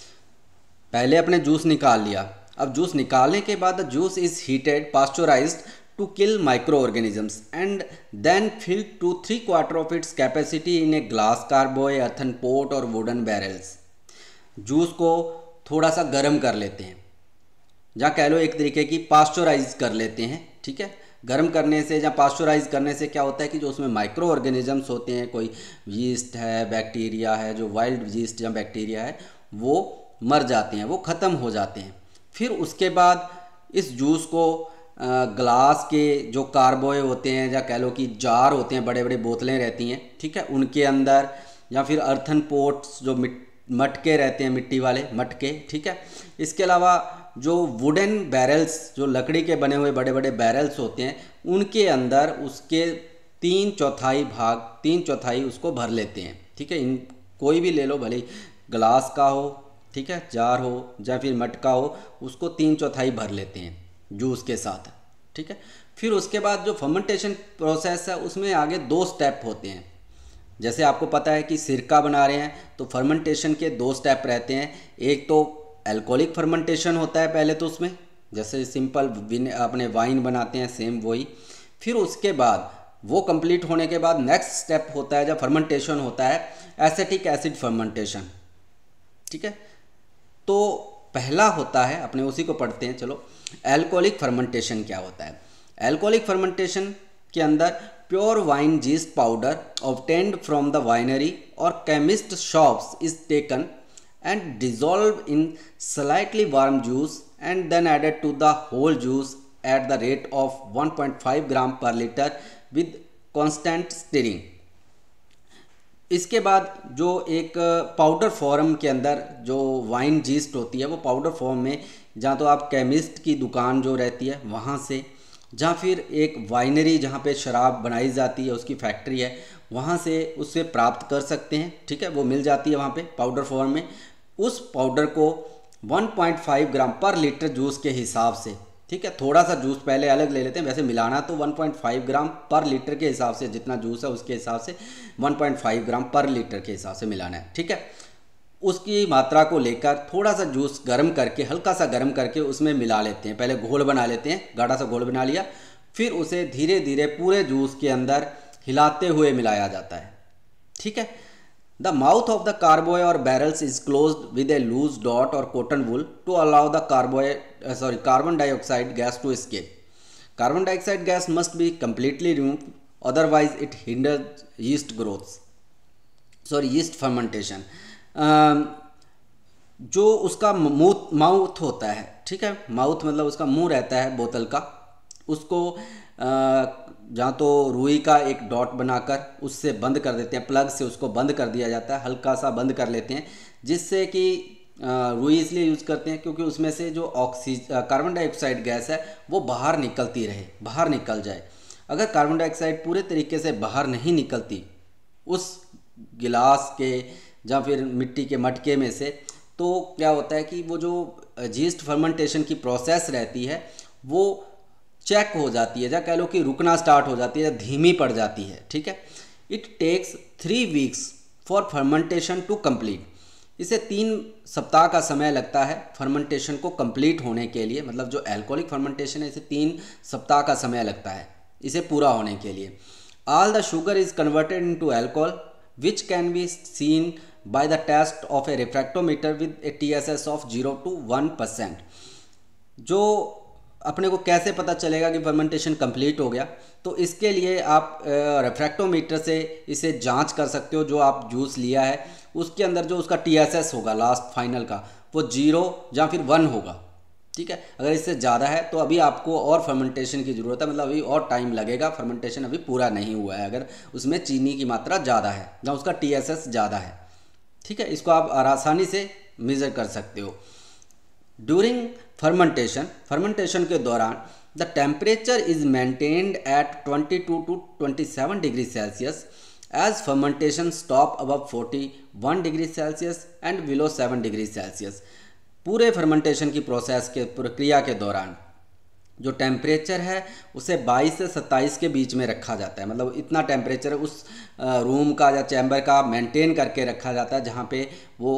पहले अपने जूस निकाल लिया, अब जूस निकालने के बाद juice is heated, pasteurized to kill microorganisms and then filled to three quarter of its capacity in a glass, carboy, earthen pot और wooden barrels। जूस को थोड़ा सा गर्म कर लेते हैं, या कह लो एक तरीके की पास्चराइज कर लेते हैं। ठीक है, गर्म करने से या पास्चराइज करने से क्या होता है कि जो उसमें माइक्रो ऑर्गेनिजम्स होते हैं, कोई यीस्ट है, बैक्टीरिया है, जो वाइल्ड यीस्ट या बैक्टीरिया है, वो मर जाते हैं, वो ख़त्म हो जाते हैं। फिर उसके बाद इस जूस को ग्लास के जो कार्बोए होते हैं या कह लो कि जार होते हैं, बड़े बड़े बोतलें रहती हैं, ठीक है, उनके अंदर, या फिर अर्थन पोट्स जो मटके रहते हैं, मिट्टी वाले मटके, ठीक है। इसके अलावा जो वुडन बैरल्स, जो लकड़ी के बने हुए बड़े बड़े बैरल्स होते हैं, उनके अंदर उसके तीन चौथाई भाग तीन चौथाई उसको भर लेते हैं। ठीक है, इन कोई भी ले लो, भले ग्लास का हो, ठीक है, जार हो या फिर मटका हो, उसको तीन चौथाई भर लेते हैं जूस के साथ। ठीक है, फिर उसके बाद जो फर्मेंटेशन प्रोसेस है उसमें आगे दो स्टेप होते हैं। जैसे आपको पता है कि सिरका बना रहे हैं तो फर्मेंटेशन के दो स्टेप रहते हैं। एक तो अल्कोहलिक फर्मेंटेशन होता है पहले तो उसमें, जैसे सिंपल अपने वाइन बनाते हैं सेम वही। फिर उसके बाद वो कंप्लीट होने के बाद नेक्स्ट स्टेप होता है जब फर्मेंटेशन होता है एसिटिक एसिड फर्मेंटेशन। ठीक है, तो पहला होता है, अपने उसी को पढ़ते हैं चलो। अल्कोहलिक फर्मेंटेशन क्या होता है? अल्कोहलिक फर्मेंटेशन के अंदर pure wine yeast powder obtained from the winery और chemist shops is taken and dissolve in slightly warm juice and then added to the whole juice at the rate of one point five gram per litre with constant stirring. इसके बाद जो एक पाउडर फॉर्म के अंदर जो वाइन जीस्ट होती है वो पाउडर फॉर्म में, जहाँ तो आप केमिस्ट की दुकान जो रहती है वहाँ से, जहाँ फिर एक वाइनरी जहाँ पे शराब बनाई जाती है उसकी फैक्ट्री है वहाँ से उससे प्राप्त कर सकते हैं। ठीक है, वो मिल जाती है वहाँ पे पाउडर फॉर्म में। उस पाउडर को one point five gram per litre juice के हिसाब से, ठीक है, थोड़ा सा जूस पहले अलग ले लेते हैं, वैसे मिलाना तो one point five gram per litre के हिसाब से, जितना जूस है उसके हिसाब से one point five gram per litre के हिसाब से मिलाना है। ठीक है, उसकी मात्रा को लेकर थोड़ा सा जूस गर्म करके, हल्का सा गर्म करके उसमें मिला लेते हैं। पहले घोल बना लेते हैं, गाढ़ा सा घोल बना लिया, फिर उसे धीरे धीरे पूरे जूस के अंदर हिलाते हुए मिलाया जाता है। ठीक है, the mouth of the carboy और barrels is closed with a loose dot और cotton wool to allow the carboy sorry carbon dioxide gas to escape. Carbon dioxide gas must be completely remove, otherwise it hinders yeast growth sorry yeast fermentation. जो उसका मुंह माउथ होता है, ठीक है, माउथ मतलब उसका मुंह रहता है बोतल का, उसको जहाँ तो रुई का एक डॉट बनाकर उससे बंद कर देते हैं, प्लग से उसको बंद कर दिया जाता है, हल्का सा बंद कर लेते हैं, जिससे कि रुई इसलिए यूज़ करते हैं क्योंकि उसमें से जो ऑक्सीजन कार्बन डाइऑक्साइड गैस है वो बाहर निकलती रहे, बाहर निकल जाए। अगर कार्बन डाइऑक्साइड पूरे तरीके से बाहर नहीं निकलती उस गिलास के या फिर मिट्टी के मटके में से, तो क्या होता है कि वो जो जीस्ट फर्मेंटेशन की प्रोसेस रहती है वो चेक हो जाती है, या कह लो कि रुकना स्टार्ट हो जाती है, या धीमी पड़ जाती है। ठीक है, it takes three weeks for fermentation to complete. इसे तीन सप्ताह का समय लगता है फर्मेंटेशन को कंप्लीट होने के लिए, मतलब जो अल्कोहलिक फर्मेंटेशन है इसे तीन सप्ताह का समय लगता है इसे पूरा होने के लिए। All the sugar is converted into alcohol which can be seen by the test of a refractometer with a T S S of zero to one percent. जो अपने को कैसे पता चलेगा कि फर्मेंटेशन कंप्लीट हो गया, तो इसके लिए आप रिफ्रैक्टोमीटर से इसे जांच कर सकते हो। जो आप जूस लिया है उसके अंदर जो उसका टी एस एस होगा लास्ट फाइनल का वो जीरो या फिर वन होगा। ठीक है, अगर इससे ज़्यादा है तो अभी आपको और फर्मेंटेशन की ज़रूरत है, मतलब अभी और टाइम लगेगा, फर्मेंटेशन अभी पूरा नहीं हुआ है अगर उसमें चीनी की मात्रा ज़्यादा है या उसका टी एस एस ज़्यादा है। ठीक है, इसको आप आसानी से मेज़र कर सकते हो। ड्यूरिंग फर्मेंटेशन फर्मेंटेशन के दौरान the temperature is maintained at twenty two to twenty seven degree Celsius as fermentation stop above forty one degree Celsius and below seven degree Celsius. पूरे फर्मेंटेशन की प्रोसेस के प्रक्रिया के दौरान जो टेम्परेचर है उसे बाईस से सत्ताईस के बीच में रखा जाता है, मतलब इतना टेम्परेचर उस रूम का या चैम्बर का मेंटेन करके रखा जाता है जहाँ पे वो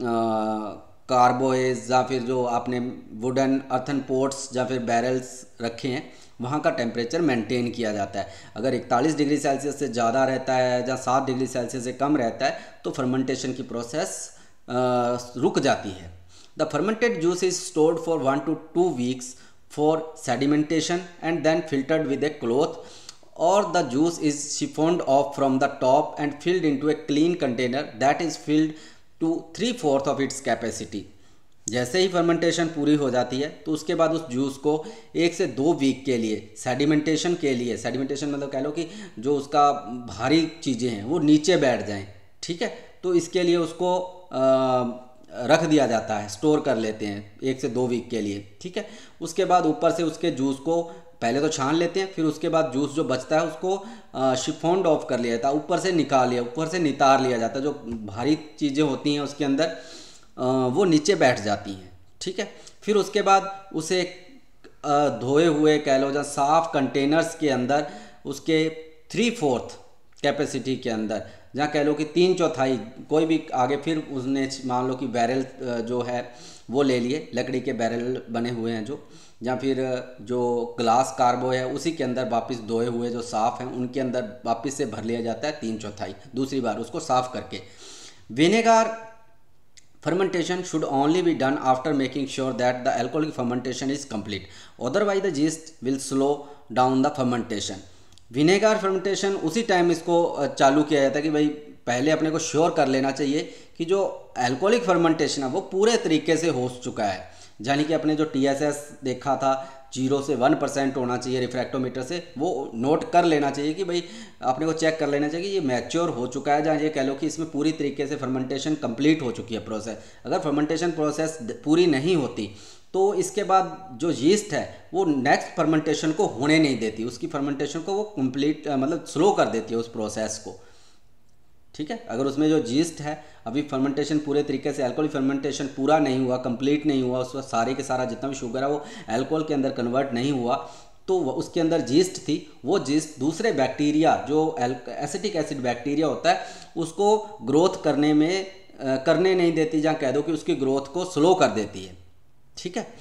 कार्बोएज या फिर जो आपने वुडन अर्थन पोट्स या फिर बैरल्स रखे हैं वहाँ का टेम्परेचर मेंटेन किया जाता है। अगर इकतालीस डिग्री सेल्सियस से ज़्यादा रहता है या सात डिग्री सेल्सियस से कम रहता है तो फर्मेंटेशन की प्रोसेस रुक जाती है। The fermented juice is stored for one to two weeks for sedimentation and then filtered with a cloth और the juice is siphoned off from the top and filled into a clean container that is filled to three fourth of its capacity. जैसे ही फर्मेंटेशन पूरी हो जाती है तो उसके बाद उस जूस को एक से दो वीक के लिए सेडिमेंटेशन के लिए, सेडिमेंटेशन मतलब कह लो कि जो उसका भारी चीज़ें हैं वो नीचे बैठ जाएं। ठीक है, तो इसके लिए उसको रख दिया जाता है, स्टोर कर लेते हैं एक से दो वीक के लिए, ठीक है। उसके बाद ऊपर से उसके जूस को पहले तो छान लेते हैं, फिर उसके बाद जूस जो बचता है उसको शिफॉन्ड ऑफ कर लिया जाता है, ऊपर से निकाल लिया, ऊपर से नितार लिया जाता है। जो भारी चीज़ें होती हैं उसके अंदर वो नीचे बैठ जाती हैं, ठीक है। फिर उसके बाद उसे धोए हुए कह लो या साफ कंटेनर्स के अंदर उसके थ्री फोर्थ कैपेसिटी के अंदर, जहाँ कह लो कि तीन चौथाई कोई भी आगे, फिर उसने मान लो कि बैरल जो है वो ले लिए, लकड़ी के बैरल बने हुए हैं जो, या फिर जो ग्लास कार्बो है उसी के अंदर वापस धोए हुए जो साफ़ हैं उनके अंदर वापस से भर लिया जाता है तीन चौथाई, दूसरी बार उसको साफ़ करके। Vinegar fermentation should only be done after making sure that the alcoholic fermentation is complete, otherwise the yeast will slow down the fermentation. Vinegar fermentation उसी टाइम इसको चालू किया जाता है कि भाई पहले अपने को श्योर कर लेना चाहिए कि जो अल्कोहलिक फर्मेंटेशन है वो पूरे तरीके से हो चुका है, यानी कि अपने जो टी एस एस देखा था जीरो से वन परसेंट होना चाहिए रिफ्रैक्टोमीटर से, वो नोट कर लेना चाहिए कि भाई अपने को चेक कर लेना चाहिए कि ये मैच्योर हो चुका है, जहाँ ये कह लो कि इसमें पूरी तरीके से फर्मेंटेशन कंप्लीट हो चुकी है प्रोसेस। अगर फर्मेंटेशन प्रोसेस पूरी नहीं होती तो इसके बाद जो यीस्ट है वो नेक्स्ट फर्मेंटेशन को होने नहीं देती, उसकी फर्मेंटेशन को वो कंप्लीट मतलब स्लो कर देती है उस प्रोसेस को, ठीक है। अगर उसमें जो यीस्ट है अभी फर्मेंटेशन पूरे तरीके से अल्कोहल फर्मेंटेशन पूरा नहीं हुआ, कंप्लीट नहीं हुआ, उसका सारे के सारा जितना भी शुगर है वो अल्कोहल के अंदर कन्वर्ट नहीं हुआ, तो उसके अंदर यीस्ट थी, वो यीस्ट दूसरे बैक्टीरिया जो एसिटिक एसिड बैक्टीरिया होता है उसको ग्रोथ करने में आ, करने नहीं देती, जहाँ कह दो कि उसकी ग्रोथ को स्लो कर देती है, ठीक है।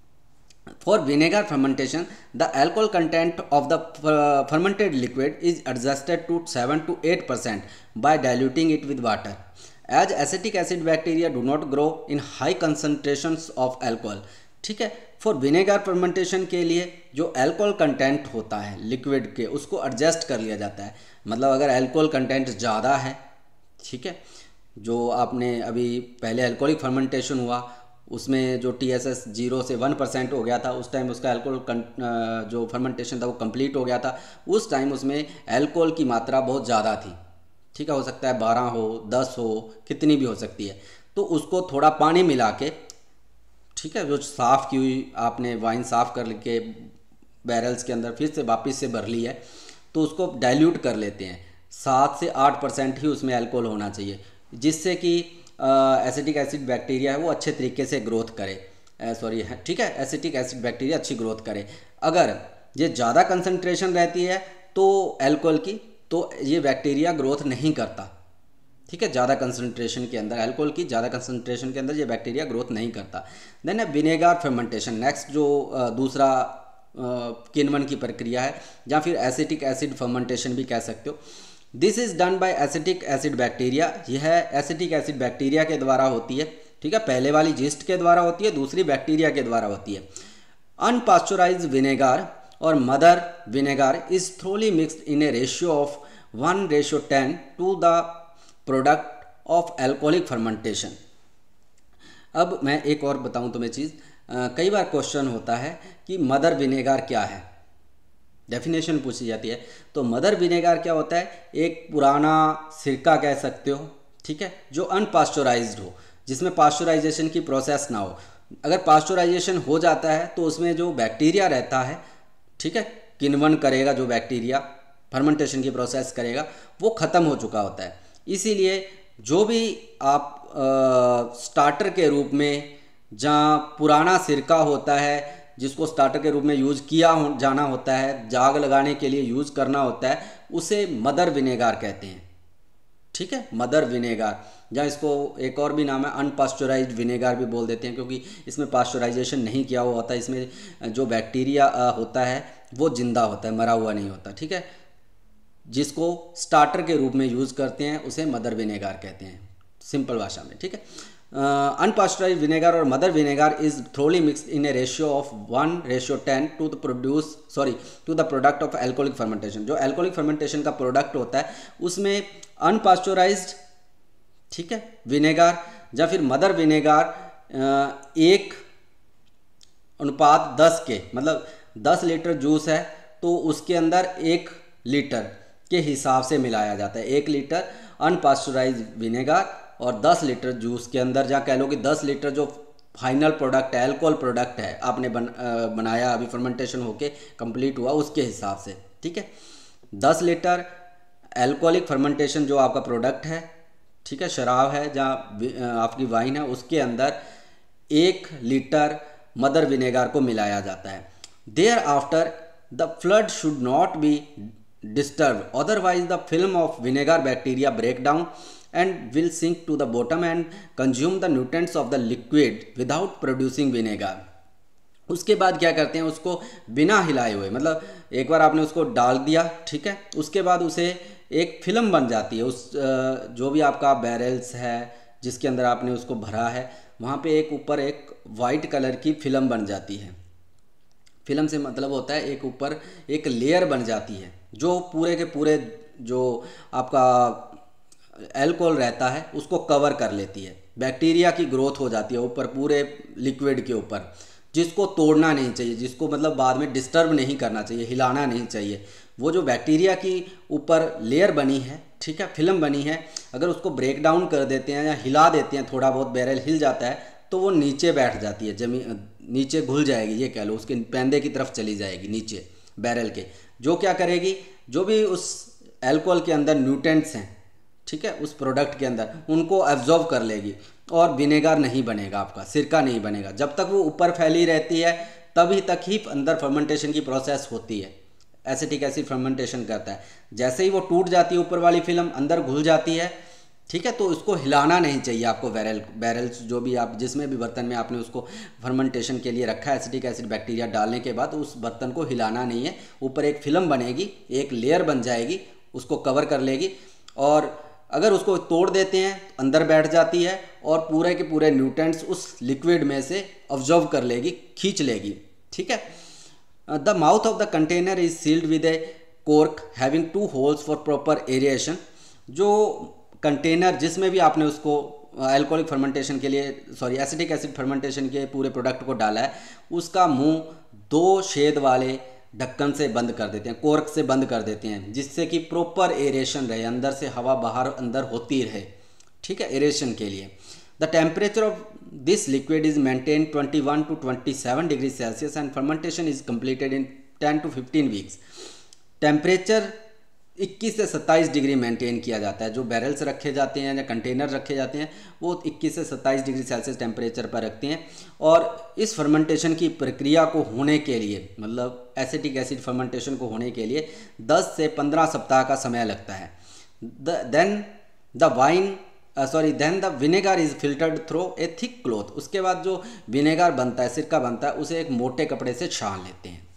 For vinegar fermentation, the alcohol content of the fermented liquid is adjusted to seven to eight percent by diluting it with water. As acetic acid bacteria do not grow in high concentrations of alcohol, ठीक है। For vinegar fermentation के लिए जो अल्कोहल कंटेंट होता है लिक्विड के उसको एडजस्ट कर लिया जाता है, मतलब अगर अल्कोहल कंटेंट ज़्यादा है, ठीक है, जो आपने अभी पहले अल्कोहलिक फर्मेंटेशन हुआ उसमें जो टी एस एस जीरो से वन परसेंट हो गया था, उस टाइम उसका अल्कोहल जो फर्मेंटेशन था वो कंप्लीट हो गया था, उस टाइम उसमें अल्कोहल की मात्रा बहुत ज़्यादा थी, ठीक है। हो सकता है बारह हो, दस हो, कितनी भी हो सकती है, तो उसको थोड़ा पानी मिला के, ठीक है, जो साफ़ की हुई आपने वाइन साफ़ कर के बैरल्स के अंदर फिर से वापस से भर ली है, तो उसको डाइल्यूट कर लेते हैं, सात से आठ परसेंट ही उसमें अल्कोहल होना चाहिए, जिससे कि एसिटिक एसिड बैक्टीरिया है वो अच्छे तरीके से ग्रोथ करे, सॉरी ठीक है, एसिटिक एसिड बैक्टीरिया अच्छी ग्रोथ करे। अगर ये ज़्यादा कंसंट्रेशन रहती है तो अल्कोहल की, तो ये बैक्टीरिया ग्रोथ नहीं करता, ठीक है। ज़्यादा कंसंट्रेशन के अंदर अल्कोहल की ज़्यादा कंसंट्रेशन के अंदर ये बैक्टीरिया ग्रोथ नहीं करता। देन है विनेगार फर्मेंटेशन, नेक्स्ट जो दूसरा किण्वन की प्रक्रिया है, या फिर एसिटिक एसिड फर्मेंटेशन भी कह सकते हो। This is done by acetic acid bacteria, यह एसिटिक एसिड बैक्टीरिया के द्वारा होती है, ठीक है। पहले वाली जीस्ट के द्वारा होती है, दूसरी बैक्टीरिया के द्वारा होती है। अनपास्चराइज्ड विनेगार और mother vinegar is thoroughly mixed in a ratio of one ratio ten to the product of alcoholic fermentation. अब मैं एक और बताऊं तुम्हें चीज़, कई बार क्वेश्चन होता है कि मदर विनेगार क्या है, डेफिनेशन पूछी जाती है। तो मदर विनेगार क्या होता है, एक पुराना सिरका कह सकते हो, ठीक है, जो अनपास्चराइज्ड हो, जिसमें पास्चराइजेशन की प्रोसेस ना हो। अगर पास्चराइजेशन हो जाता है तो उसमें जो बैक्टीरिया रहता है, ठीक है, किण्वन करेगा, जो बैक्टीरिया फर्मेंटेशन की प्रोसेस करेगा वो ख़त्म हो चुका होता है। इसीलिए जो भी आप आ, स्टार्टर के रूप में जहाँ पुराना सिरका होता है जिसको स्टार्टर के रूप में यूज़ किया हो जाना होता है, जाग लगाने के लिए यूज़ करना होता है, उसे मदर विनेगार कहते हैं, ठीक है, मदर विनेगार। जहाँ इसको एक और भी नाम है अनपास्चराइज्ड विनेगार भी बोल देते हैं, क्योंकि इसमें पास्चराइजेशन नहीं किया हुआ होता है, इसमें जो बैक्टीरिया होता है वो जिंदा होता है, मरा हुआ नहीं होता, ठीक है। जिसको स्टार्टर के रूप में यूज़ करते हैं उसे मदर विनेगार कहते हैं, सिंपल भाषा में, ठीक है। अनपास्चराइज्ड विनेगार और mother vinegar is thoroughly mixed in a ratio of one ratio ten to the produce sorry to the product of alcoholic fermentation. जो एल्कोहलिक फर्मेंटेशन का प्रोडक्ट होता है उसमें अनपास्चराइज्ड, ठीक है, विनेगार या फिर मदर विनेगार एक अनुपात दस के, मतलब दस लीटर जूस है तो उसके अंदर एक लीटर के हिसाब से मिलाया जाता है। एक लीटर अनपास्चराइज्ड विनेगार और दस लीटर जूस के अंदर, जहाँ कह लो कि दस लीटर जो फाइनल प्रोडक्ट है, एल्कोहल प्रोडक्ट है, आपने बन, आ, बनाया, अभी फर्मेंटेशन होके कंप्लीट हुआ उसके हिसाब से, ठीक है। दस लीटर एल्कोहलिक फर्मेंटेशन जो आपका प्रोडक्ट है, ठीक है, शराब है जहाँ आपकी वाइन है, उसके अंदर एक लीटर मदर विनेगर को मिलाया जाता है। There after the fluid should not be disturb, otherwise the film of vinegar bacteria break down and will sink to the bottom and consume the nutrients of the liquid without producing vinegar। उसके बाद क्या करते हैं, उसको बिना हिलाए हुए, मतलब एक बार आपने उसको डाल दिया, ठीक है, उसके बाद उसे एक फिल्म बन जाती है, उस जो भी आपका बैरल्स है जिसके अंदर आपने उसको भरा है, वहाँ पे एक ऊपर एक वाइट कलर की फिल्म बन जाती है। फिल्म से मतलब होता है एक ऊपर एक लेयर बन जाती है जो पूरे के पूरे जो आपका एल्कोहल रहता है उसको कवर कर लेती है। बैक्टीरिया की ग्रोथ हो जाती है ऊपर पूरे लिक्विड के ऊपर, जिसको तोड़ना नहीं चाहिए, जिसको मतलब बाद में डिस्टर्ब नहीं करना चाहिए, हिलाना नहीं चाहिए। वो जो बैक्टीरिया की ऊपर लेयर बनी है, ठीक है, फिल्म बनी है, अगर उसको ब्रेक डाउन कर देते हैं या हिला देते हैं, थोड़ा बहुत बैरल हिल जाता है तो वो नीचे बैठ जाती है, जमीन नीचे घुल जाएगी, ये कह लो, उसके पैंदे की तरफ चली जाएगी नीचे बैरल के, जो क्या करेगी, जो भी उस एल्कोहल के अंदर न्यूट्रेंट्स हैं, ठीक है, उस प्रोडक्ट के अंदर उनको एब्जॉर्ब कर लेगी और विनेगर नहीं बनेगा, आपका सिरका नहीं बनेगा। जब तक वो ऊपर फैली रहती है तभी तक ही अंदर फर्मेंटेशन की प्रोसेस होती है। एसिटिक एसिड फर्मेंटेशन करता है, जैसे ही वो टूट जाती है ऊपर वाली फिल्म अंदर घुल जाती है, ठीक है, तो उसको हिलाना नहीं चाहिए आपको। बैरल बैरल्स जो भी आप जिसमें भी बर्तन में आपने उसको फर्मेंटेशन के लिए रखा है, एसिटिक एसिड बैक्टीरिया डालने के बाद उस बर्तन को हिलाना नहीं है। ऊपर एक फिल्म बनेगी, एक लेयर बन जाएगी, उसको कवर कर लेगी, और अगर उसको तोड़ देते हैं अंदर बैठ जाती है और पूरे के पूरे न्यूट्रेंट्स उस लिक्विड में से ऑब्जर्व कर लेगी, खींच लेगी, ठीक है। The mouth of the container is sealed with a cork having two holes for proper aeration. जो कंटेनर जिसमें भी आपने उसको अल्कोहलिक फर्मेंटेशन के लिए, सॉरी एसिटिक एसिड फर्मेंटेशन के पूरे प्रोडक्ट को डाला है, उसका मुंह दो छेद वाले ढक्कन से बंद कर देते हैं, कोर्क से बंद कर देते हैं, जिससे कि प्रॉपर एरेशन रहे, अंदर से हवा बाहर अंदर होती रहे, ठीक है, एरेशन के लिए। The temperature of this liquid is maintain twenty one to twenty seven degree Celsius and fermentation is completed in ten to fifteen weeks. Temperature इक्कीस से सत्ताईस डिग्री मेंटेन किया जाता है। जो बैरल्स रखे जाते हैं या कंटेनर रखे जाते हैं वो इक्कीस से सत्ताईस डिग्री सेल्सियस टेम्परेचर पर रखते हैं, और इस फर्मेंटेशन की प्रक्रिया को होने के लिए, मतलब एसिटिक एसिड फर्मेंटेशन को होने के लिए दस से पंद्रह सप्ताह का समय लगता है। Then the wine sorry then the vinegar is filtered through a thick cloth. उसके बाद जो विनेगर बनता है, सिरका बनता है, उसे एक मोटे कपड़े से छान लेते हैं।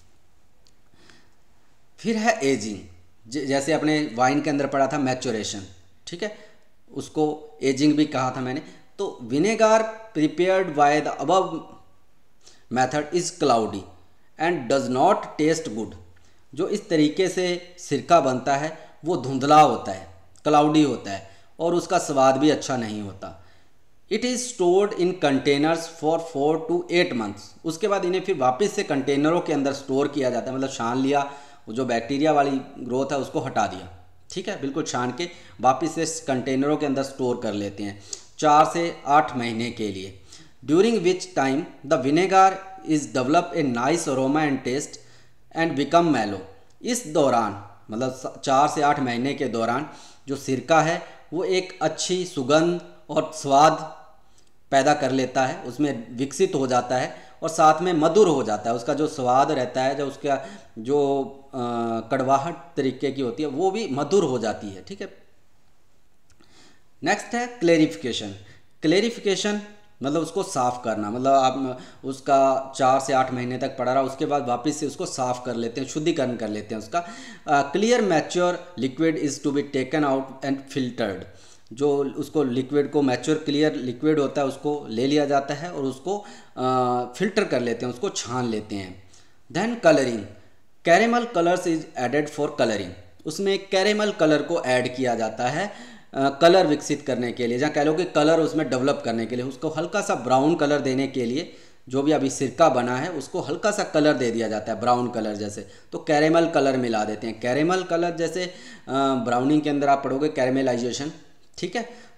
फिर है एजिंग, जैसे अपने वाइन के अंदर पढ़ा था मैच्योरेशन, ठीक है, उसको एजिंग भी कहा था मैंने। तो vinegar prepared by the above method is cloudy and does not taste good. जो इस तरीके से सिरका बनता है वो धुंधला होता है, क्लाउडी होता है, और उसका स्वाद भी अच्छा नहीं होता। It is stored in containers for four to eight months. उसके बाद इन्हें फिर वापस से कंटेनरों के अंदर स्टोर किया जाता है, मतलब छान लिया, जो बैक्टीरिया वाली ग्रोथ है उसको हटा दिया, ठीक है, बिल्कुल छान के वापस से कंटेनरों के अंदर स्टोर कर लेते हैं चार से आठ महीने के लिए। During which time the vinegar is develop a nice aroma and taste and become mellow. इस दौरान, मतलब चार से आठ महीने के दौरान, जो सिरका है वो एक अच्छी सुगंध और स्वाद पैदा कर लेता है, उसमें विकसित हो जाता है, और साथ में मधुर हो जाता है। उसका जो स्वाद रहता है, जो उसका जो आ, कड़वाहट तरीके की होती है, वो भी मधुर हो जाती है, ठीक है। नेक्स्ट है क्लेरिफिकेशन। क्लेरिफिकेशन मतलब उसको साफ़ करना, मतलब आप उसका चार से आठ महीने तक पड़ा रहा, उसके बाद वापस से उसको साफ़ कर लेते हैं, शुद्धिकरण कर लेते हैं उसका। Clear mature liquid is to be taken out and filtered. जो उसको लिक्विड को, मैच्योर क्लियर लिक्विड होता है, उसको ले लिया जाता है और उसको फिल्टर कर लेते हैं, उसको छान लेते हैं। Then colouring, caramel colours is added for colouring. उसमें कैरेमल कलर को ऐड किया जाता है कलर uh, विकसित करने के लिए, जहाँ कह लो कि कलर उसमें डेवलप करने के लिए, उसको हल्का सा ब्राउन कलर देने के लिए, जो भी अभी सिरका बना है उसको हल्का सा कलर दे दिया जाता है, ब्राउन कलर जैसे, तो कैरेमल कलर मिला देते हैं। कैरेमल कलर जैसे ब्राउनिंग के अंदर आप पढ़ोगे कैरेमलाइजेशन, ठीक है,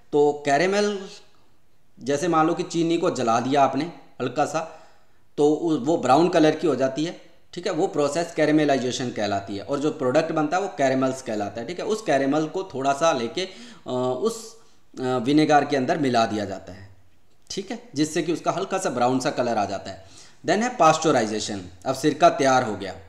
तो कैरेमल, जैसे मान लो कि चीनी को जला दिया आपने हल्का सा, तो वो ब्राउन कलर की हो जाती है, ठीक है, वो प्रोसेस कैरेमलाइजेशन कहलाती है, और जो प्रोडक्ट बनता है वो कैरेमल्स कहलाता है, ठीक है। उस कैरेमल को थोड़ा सा लेके उस विनेगार के अंदर मिला दिया जाता है, ठीक है, जिससे कि उसका हल्का सा ब्राउन सा कलर आ जाता है। देन है पास्चुराइजेशन। अब सिरका तैयार हो गया,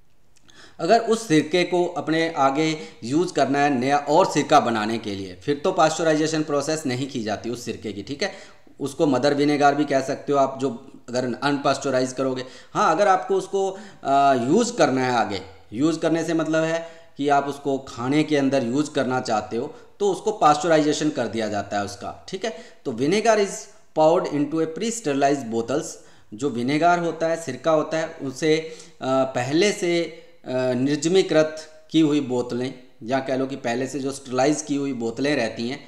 अगर उस सिरके को अपने आगे यूज़ करना है नया और सिरका बनाने के लिए, फिर तो पास्चुराइजेशन प्रोसेस नहीं की जाती उस सिरके की, ठीक है। उसको मदर विनेगार भी कह सकते हो आप, जो अगर अनपास्चुराइज करोगे। हाँ, अगर आपको उसको यूज़ करना है आगे, यूज़ करने से मतलब है कि आप उसको खाने के अंदर यूज़ करना चाहते हो, तो उसको पास्चुराइजेशन कर दिया जाता है उसका, ठीक है। तो vinegar is poured into a pre sterilised bottles. जो विनेगार होता है, सिरका होता है, उसे पहले से निर्जमीकृत की हुई बोतलें, या कह लो कि पहले से जो स्टरलाइज की हुई बोतलें रहती हैं,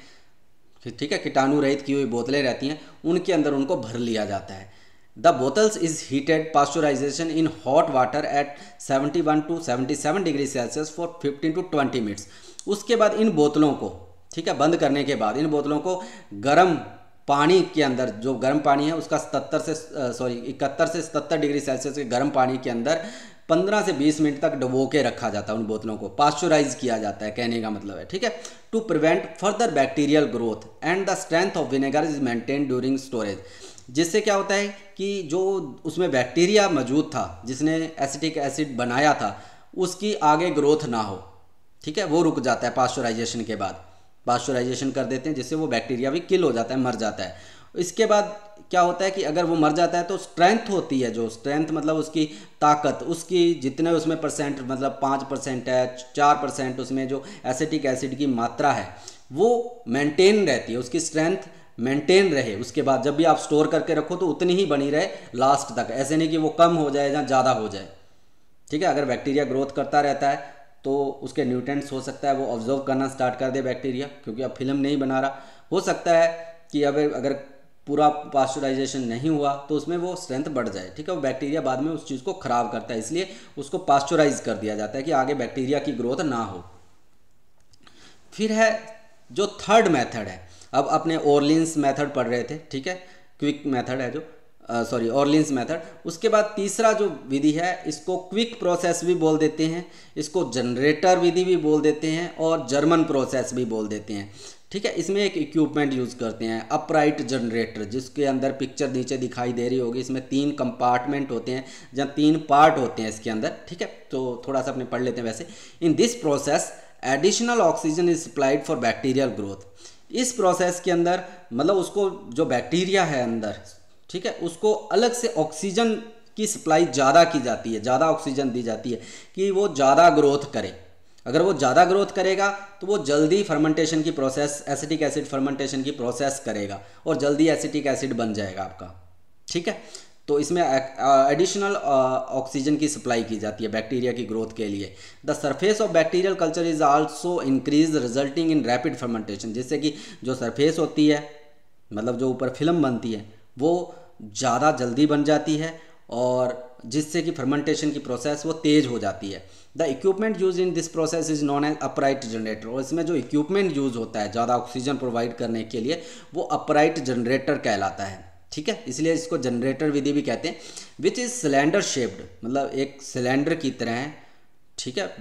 ठीक है, कीटाणु रहित की हुई बोतलें रहती हैं, उनके अंदर उनको भर लिया जाता है। The bottles is heated pasteurisation in hot water at seventy one to seventy seven degree Celsius for fifteen to twenty minutes. उसके बाद इन बोतलों को, ठीक है, बंद करने के बाद इन बोतलों को गर्म पानी के अंदर, जो गर्म पानी है उसका सत्तर से सॉरी इकहत्तर से सत्तर डिग्री सेल्सियस के गर्म पानी के अंदर पंद्रह से बीस मिनट तक डुबो के रखा जाता है। उन बोतलों को पास्चुराइज किया जाता है, कहने का मतलब है, ठीक है। To prevent further bacterial growth and the strength of vinegar is maintain during storage. जिससे क्या होता है कि जो उसमें बैक्टीरिया मौजूद था, जिसने एसिटिक एसिड बनाया था, उसकी आगे ग्रोथ ना हो, ठीक है, वो रुक जाता है पास्चुराइजेशन के बाद। पास्चुराइजेशन कर देते हैं, जिससे वो बैक्टीरिया भी किल हो जाता है, मर जाता है। इसके बाद क्या होता है कि अगर वो मर जाता है तो स्ट्रेंथ होती है, जो स्ट्रेंथ मतलब उसकी ताकत, उसकी जितने उसमें परसेंट, मतलब पाँच परसेंट है, चार परसेंट उसमें जो एसिटिक एसिड की मात्रा है वो मेंटेन रहती है, उसकी स्ट्रेंथ मेंटेन रहे। उसके बाद जब भी आप स्टोर करके रखो तो उतनी ही बनी रहे लास्ट तक, ऐसे नहीं कि वो कम हो जाए या ज़्यादा हो जाए, ठीक है। अगर बैक्टीरिया ग्रोथ करता रहता है तो उसके न्यूट्रिएंट्स हो सकता है वो ऑब्जर्व करना स्टार्ट कर दे बैक्टीरिया, क्योंकि अब फिल्म नहीं बना रहा। हो सकता है कि अब अगर पूरा पास्चुराइजेशन नहीं हुआ तो उसमें वो स्ट्रेंथ बढ़ जाए, ठीक है। वो बैक्टीरिया बाद में उस चीज़ को ख़राब करता है, इसलिए उसको पास्चुराइज कर दिया जाता है कि आगे बैक्टीरिया की ग्रोथ ना हो। फिर है जो थर्ड मेथड है, अब अपने ऑर्लिन्स मेथड पढ़ रहे थे, ठीक है, क्विक मेथड है जो, सॉरी ऑर्लिन्स मेथड। उसके बाद तीसरा जो विधि है, इसको क्विक प्रोसेस भी बोल देते हैं, इसको जनरेटर विधि भी बोल देते हैं, और जर्मन प्रोसेस भी बोल देते हैं, ठीक है। इसमें एक इक्विपमेंट यूज़ करते हैं, अपराइट जनरेटर, जिसके अंदर पिक्चर नीचे दिखाई दे रही होगी। इसमें तीन कंपार्टमेंट होते हैं, जहाँ तीन पार्ट होते हैं इसके अंदर, ठीक है। तो थोड़ा सा अपने पढ़ लेते हैं वैसे। In this process additional oxygen is supplied for bacterial growth. इस प्रोसेस के अंदर मतलब उसको जो बैक्टीरिया है अंदर, ठीक है, उसको अलग से ऑक्सीजन की सप्लाई ज़्यादा की जाती है, ज़्यादा ऑक्सीजन दी जाती है कि वो ज़्यादा ग्रोथ करे। अगर वो ज़्यादा ग्रोथ करेगा तो वो जल्दी फर्मेंटेशन की प्रोसेस, एसिटिक एसिड फर्मेंटेशन की प्रोसेस करेगा और जल्दी एसिटिक एसिड बन जाएगा आपका, ठीक है। तो इसमें एडिशनल ऑक्सीजन की सप्लाई की जाती है बैक्टीरिया की ग्रोथ के लिए। The surface of bacterial culture is also increase resulting in rapid fermentation. जिससे कि जो सरफेस होती है, मतलब जो ऊपर फिल्म बनती है, वो ज़्यादा जल्दी बन जाती है, और जिससे कि फर्मेंटेशन की प्रोसेस वो तेज़ हो जाती है। The equipment use in this process is known as upright generator. और इसमें जो इक्विपमेंट यूज़ होता है ज़्यादा ऑक्सीजन प्रोवाइड करने के लिए, वो अपराइट जनरेटर कहलाता है, ठीक है। इसलिए इसको जनरेटर विधि भी कहते हैं। विच इज़ सिलेंडर शेप्ड, मतलब एक सिलेंडर की तरह है, ठीक है,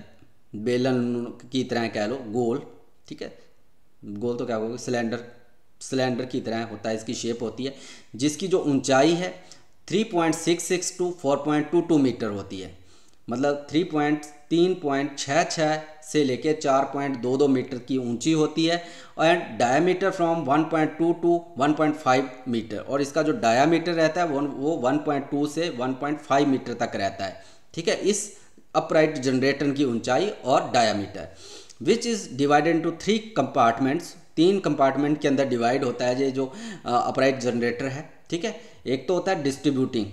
बेलन की तरह कह लो, गोल, ठीक है, गोल तो क्या होगा, सिलेंडर सिलेंडर की तरह होता है, इसकी शेप होती है, जिसकी जो ऊंचाई है three point six six to four point two two metre होती है। मतलब थ्री पॉइंट तीन पॉइंट छः छः से लेके चार पॉइंट दो दो मीटर की ऊंची होती है, and diameter from one point two to one point five metre. और इसका जो डायमीटर रहता है वो वो वन पॉइंट टू से वन पॉइंट फाइव मीटर तक रहता है, ठीक है, इस अपराइट जनरेटर की ऊंचाई और diameter. Which is divided into three compartments. तीन कंपार्टमेंट के अंदर डिवाइड होता है ये जो अपराइट जनरेटर है, ठीक है। एक तो होता है डिस्ट्रीब्यूटिंग,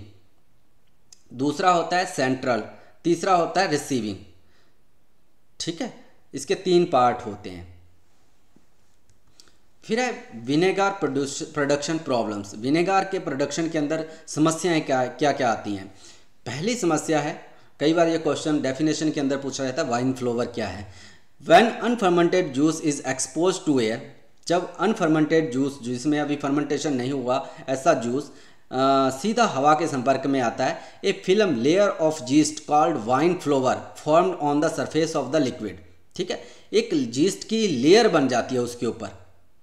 दूसरा होता है सेंट्रल, तीसरा होता है रिसीविंग, ठीक है। इसके तीन पार्ट होते हैं। फिर है विनेगार प्रोडक्शन प्रॉब्लम्स। विनेगार के प्रोडक्शन के अंदर समस्याएं क्या क्या क्या आती हैं। पहली समस्या है, कई बार ये क्वेश्चन डेफिनेशन के अंदर पूछा जाता है, वाइन फ्लोवर क्या है। When unfermented juice is expose to air, जब अनफर्मेंटेड जूस, जिसमें अभी फर्मेंटेशन नहीं हुआ, ऐसा जूस सीधा हवा के संपर्क में आता है, a film layer of yeast called wine flower formed on the surface of the liquid. ठीक है, एक जीस्ट की लेयर बन जाती है उसके ऊपर,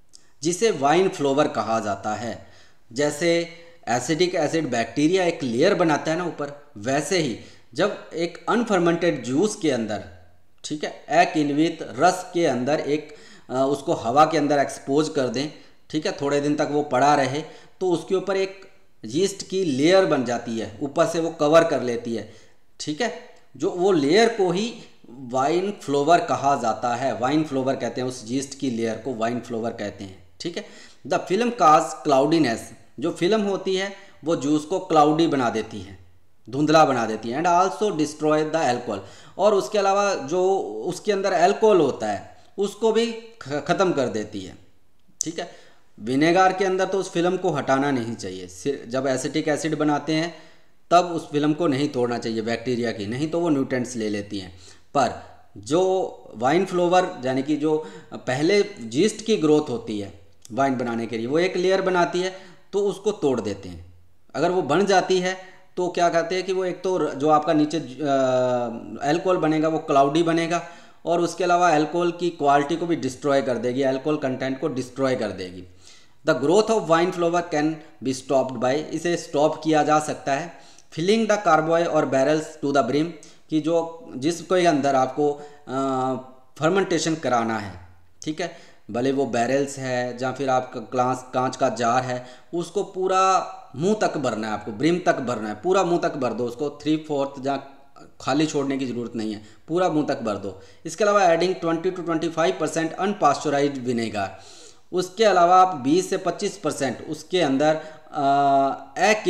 जिसे वाइन फ्लोवर कहा जाता है। जैसे एसिडिक एसिड बैक्टीरिया एक लेयर बनाता है ना ऊपर, वैसे ही जब एक अनफर्मेंटेड जूस के अंदर, ठीक है, अकिण्वित रस के अंदर एक आ, उसको हवा के अंदर एक्सपोज कर दें, ठीक है, थोड़े दिन तक वो पड़ा रहे, तो उसके ऊपर एक यीस्ट की लेयर बन जाती है, ऊपर से वो कवर कर लेती है। ठीक है, जो वो लेयर को ही वाइन फ्लोवर कहा जाता है, वाइन फ्लोवर कहते हैं, उस यीस्ट की लेयर को वाइन फ्लोवर कहते हैं। ठीक है, द फिल्म काज क्लाउडीनेस, जो फिल्म होती है वो जूस को क्लाउडी बना देती है, धुंधला बना देती है। And also destroy the alcohol, और उसके अलावा जो उसके अंदर एल्कोहल होता है उसको भी ख़त्म कर देती है। ठीक है, विनेगार के अंदर तो उस फिल्म को हटाना नहीं चाहिए, जब एसिटिक एसिड बनाते हैं तब उस फिल्म को नहीं तोड़ना चाहिए बैक्टीरिया की, नहीं तो वो न्यूट्रेंट्स ले लेती हैं। पर जो वाइन फ्लोवर यानी कि जो पहले जीस्ट की ग्रोथ होती है वाइन बनाने के लिए, वो एक लेयर बनाती है, तो उसको तोड़ देते हैं। अगर वो बन जाती है तो क्या कहते हैं कि वो एक तो जो आपका नीचे अल्कोहल बनेगा वो क्लाउडी बनेगा, और उसके अलावा अल्कोहल की क्वालिटी को भी डिस्ट्रॉय कर देगी, अल्कोहल कंटेंट को डिस्ट्रॉय कर देगी। The growth of wine flower can be stopped by, इसे स्टॉप किया जा सकता है फिलिंग द कार्बोय और बैरल्स टू द ब्रिम, कि जो जिसको अंदर आपको फर्मेंटेशन कराना है, ठीक है, भले वो बैरल्स है या फिर आपका ग्लास कांच का जार है, उसको पूरा मुंह तक भरना है, आपको ब्रिम तक भरना है, पूरा मुंह तक भर दो उसको, थ्री फोर्थ या खाली छोड़ने की ज़रूरत नहीं है, पूरा मुंह तक भर दो। इसके अलावा adding twenty to twenty five percent unpasteurised vinegar, उसके अलावा आप बीस से पच्चीस परसेंट उसके अंदर एक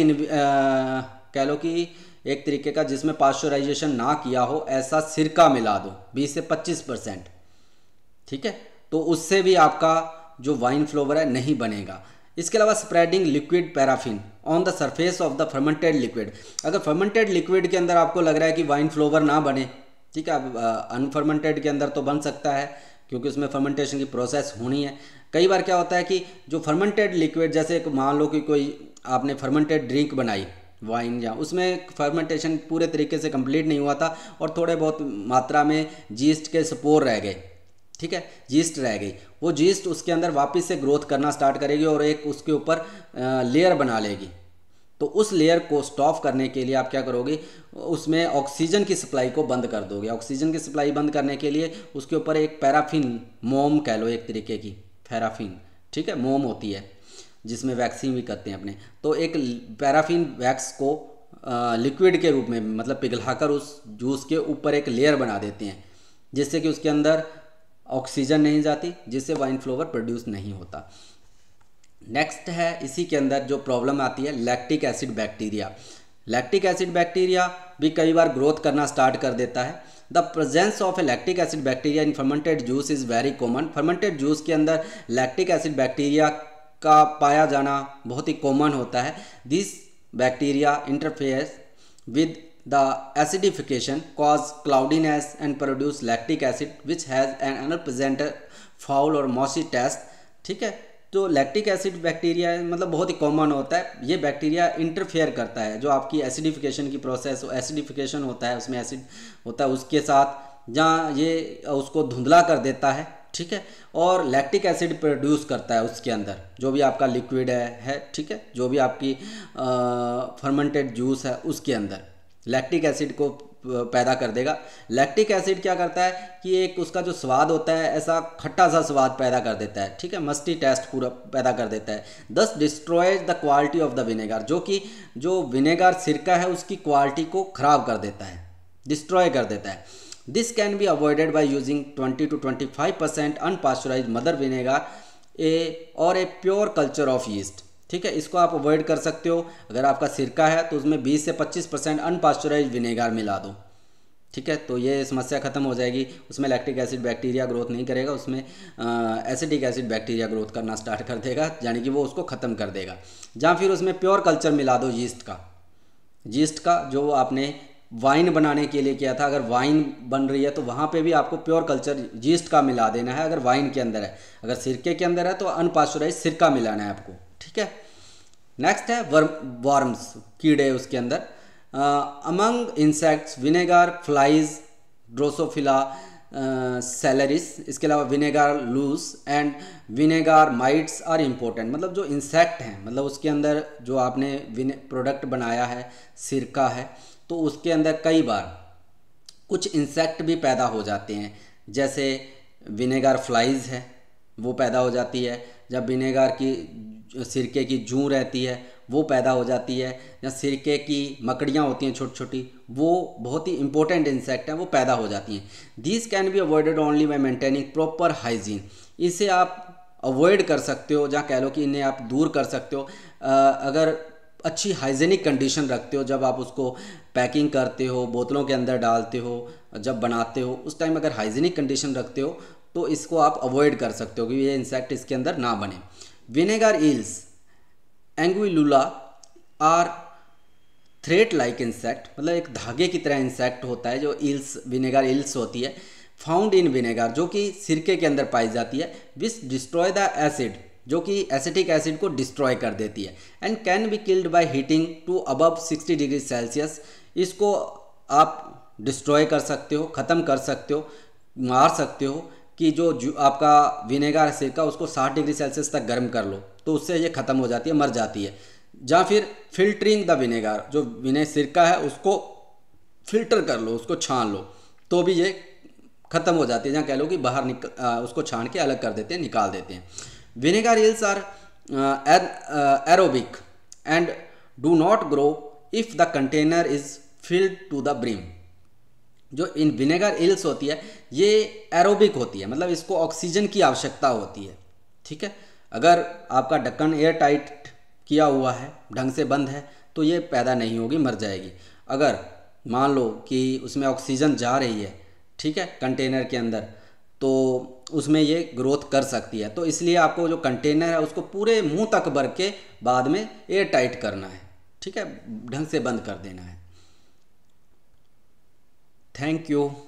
कह लो कि एक तरीके का जिसमें पास्चराइजेशन ना किया हो ऐसा सिरका मिला दो, बीस से पच्चीस परसेंट। ठीक है, तो उससे भी आपका जो वाइन फ्लोवर है नहीं बनेगा। इसके अलावा spreading liquid paraffin on the surface of the fermented liquid, अगर फर्मेंटेड लिक्विड के अंदर आपको लग रहा है कि वाइन फ्लोवर ना बने, ठीक है, अनफर्मेंटेड के अंदर तो बन सकता है क्योंकि उसमें फर्मेंटेशन की प्रोसेस होनी है। कई बार क्या होता है कि जो फर्मेंटेड लिक्विड, जैसे मान लो कि कोई आपने फर्मेंटेड ड्रिंक बनाई वाइन, या उसमें फर्मेंटेशन पूरे तरीके से कंप्लीट नहीं हुआ था और थोड़े बहुत मात्रा में जीस्ट के स्पोर रह गए, ठीक है, जीस्ट रह गई, वो जीस्ट उसके अंदर वापस से ग्रोथ करना स्टार्ट करेगी और एक उसके ऊपर लेयर बना लेगी। तो उस लेयर को स्टॉप करने के लिए आप क्या करोगे, उसमें ऑक्सीजन की सप्लाई को बंद कर दोगे। ऑक्सीजन की सप्लाई बंद करने के लिए उसके ऊपर एक पैराफिन मोम कह लो, एक तरीके की पैराफिन, ठीक है, मोम होती है जिसमें वैक्सिंग भी करते हैं अपने, तो एक पैराफिन वैक्स को लिक्विड के रूप में मतलब पिघलाकर उस जूस के ऊपर एक लेयर बना देते हैं, जिससे कि उसके अंदर ऑक्सीजन नहीं जाती, जिससे वाइन फ्लोवर प्रोड्यूस नहीं होता। नेक्स्ट है इसी के अंदर जो प्रॉब्लम आती है lactic acid bacteria. Lactic acid bacteria भी कई बार ग्रोथ करना स्टार्ट कर देता है। The presence of a lactic acid bacteria in fermented juice is very common. Fermented juice के अंदर लैक्टिक एसिड बैक्टीरिया का पाया जाना बहुत ही कॉमन होता है। This bacteria interferes with the acidification cause cloudiness and produce lactic acid which has an unpleasant foul और mossy taste। ठीक है, तो लैक्टिक एसिड बैक्टीरिया मतलब बहुत ही कॉमन होता है। ये बैक्टीरिया इंटरफेयर करता है जो आपकी एसिडिफिकेशन की प्रोसेस, एसिडिफिकेशन होता है उसमें एसिड होता है उसके साथ, जहाँ ये उसको धुंधला कर देता है, ठीक है, और लैक्टिक एसिड प्रोड्यूस करता है उसके अंदर जो भी आपका लिक्विड है, है ठीक है, जो भी आपकी फर्मेंटेड जूस है उसके अंदर लैक्टिक एसिड को पैदा कर देगा। लैक्टिक एसिड क्या करता है कि एक उसका जो स्वाद होता है ऐसा खट्टा सा स्वाद पैदा कर देता है, ठीक है, मस्टी टेस्ट पूरा पैदा कर देता है। This destroys the quality of the vinegar, जो कि जो विनेगर सिरका है उसकी क्वालिटी को खराब कर देता है, डिस्ट्रॉय कर देता है। This can be avoided by using twenty to twenty five percent unpasteurise mother vinegar a और a pure culture of yeast. ठीक है, इसको आप अवॉइड कर सकते हो। अगर आपका सिरका है तो उसमें बीस से पच्चीस परसेंट अनपास्चराइज्ड विनेगर मिला दो, ठीक है, तो ये समस्या खत्म हो जाएगी। उसमें लैक्टिक एसिड बैक्टीरिया ग्रोथ नहीं करेगा, उसमें एसिडिक एसिड बैक्टीरिया ग्रोथ करना स्टार्ट कर देगा, यानी कि वो उसको ख़त्म कर देगा। जहाँ फिर उसमें प्योर कल्चर मिला दो यीस्ट का, यीस्ट का जो आपने वाइन बनाने के लिए किया था। अगर वाइन बन रही है तो वहाँ पे भी आपको प्योर कल्चर यीस्ट का मिला देना है अगर वाइन के अंदर है। अगर सिरके के अंदर है तो अनपास्चुराइज सिरका मिलाना है आपको, ठीक है। नेक्स्ट है वर्म वर्म्स, कीड़े उसके अंदर। Among insects vinegar flies Drosophila cellaris, इसके अलावा vinegar louse and vinegar mites are important. मतलब जो इंसेक्ट हैं, मतलब उसके अंदर जो आपने प्रोडक्ट बनाया है सिरका है तो उसके अंदर कई बार कुछ इंसेक्ट भी पैदा हो जाते हैं, जैसे विनेगर फ्लाइज है वो पैदा हो जाती है, जब विनेगर की सिरके की जूं रहती है वो पैदा हो जाती है, या सिरके की मकड़ियाँ होती हैं छोटी छोटी, वो बहुत ही इंपॉर्टेंट इंसेक्ट हैं, वो पैदा हो जाती हैं। These can be avoided only by maintaining proper hygiene. इसे आप अवॉइड कर सकते हो, जहाँ कह लो कि इन्हें आप दूर कर सकते हो अगर अच्छी हाइजीनिक कंडीशन रखते हो। जब आप उसको पैकिंग करते हो, बोतलों के अंदर डालते हो, जब बनाते हो उस टाइम अगर हाइजीनिक कंडीशन रखते हो तो इसको आप अवॉइड कर सकते हो कि ये इंसेक्ट इसके अंदर ना बने। Vinegar eels Anguillula are thread like insect, मतलब एक धागे की तरह इंसेक्ट होता है जो ईल्स विनेगर ईल्स होती है, फाउंड इन विनेगर, जो कि सिरके के अंदर पाई जाती है, विच डिस्ट्रॉय द एसिड, जो कि एसिटिक एसिड को डिस्ट्रॉय कर देती है, and can be killed by heating to above sixty degree Celsius. इसको आप डिस्ट्रॉय कर सकते हो, ख़त्म कर सकते हो, मार सकते हो कि जो, जो आपका विनेगर सिरका उसको साठ डिग्री सेल्सियस तक गर्म कर लो तो उससे ये ख़त्म हो जाती है, मर जाती है। या फिर फिल्टरिंग द विनेगर, जो विने सिरका है उसको फिल्टर कर लो, उसको छान लो तो भी ये ख़त्म हो जाती है, जहाँ कह लो कि बाहर निक आ, उसको छान के अलग कर देते हैं, निकाल देते हैं। Vinegar eels are aerobic and do not grow if the container is filled to the brim. जो इन विनेगर ईल्स होती है ये एरोबिक होती है, मतलब इसको ऑक्सीजन की आवश्यकता होती है, ठीक है। अगर आपका ढक्कन एयर टाइट किया हुआ है, ढंग से बंद है, तो ये पैदा नहीं होगी, मर जाएगी। अगर मान लो कि उसमें ऑक्सीजन जा रही है, ठीक है, कंटेनर के अंदर, तो उसमें ये ग्रोथ कर सकती है। तो इसलिए आपको जो कंटेनर है उसको पूरे मुंह तक भर के बाद में एयर टाइट करना है, ठीक है, ढंग से बंद कर देना है। Thank you.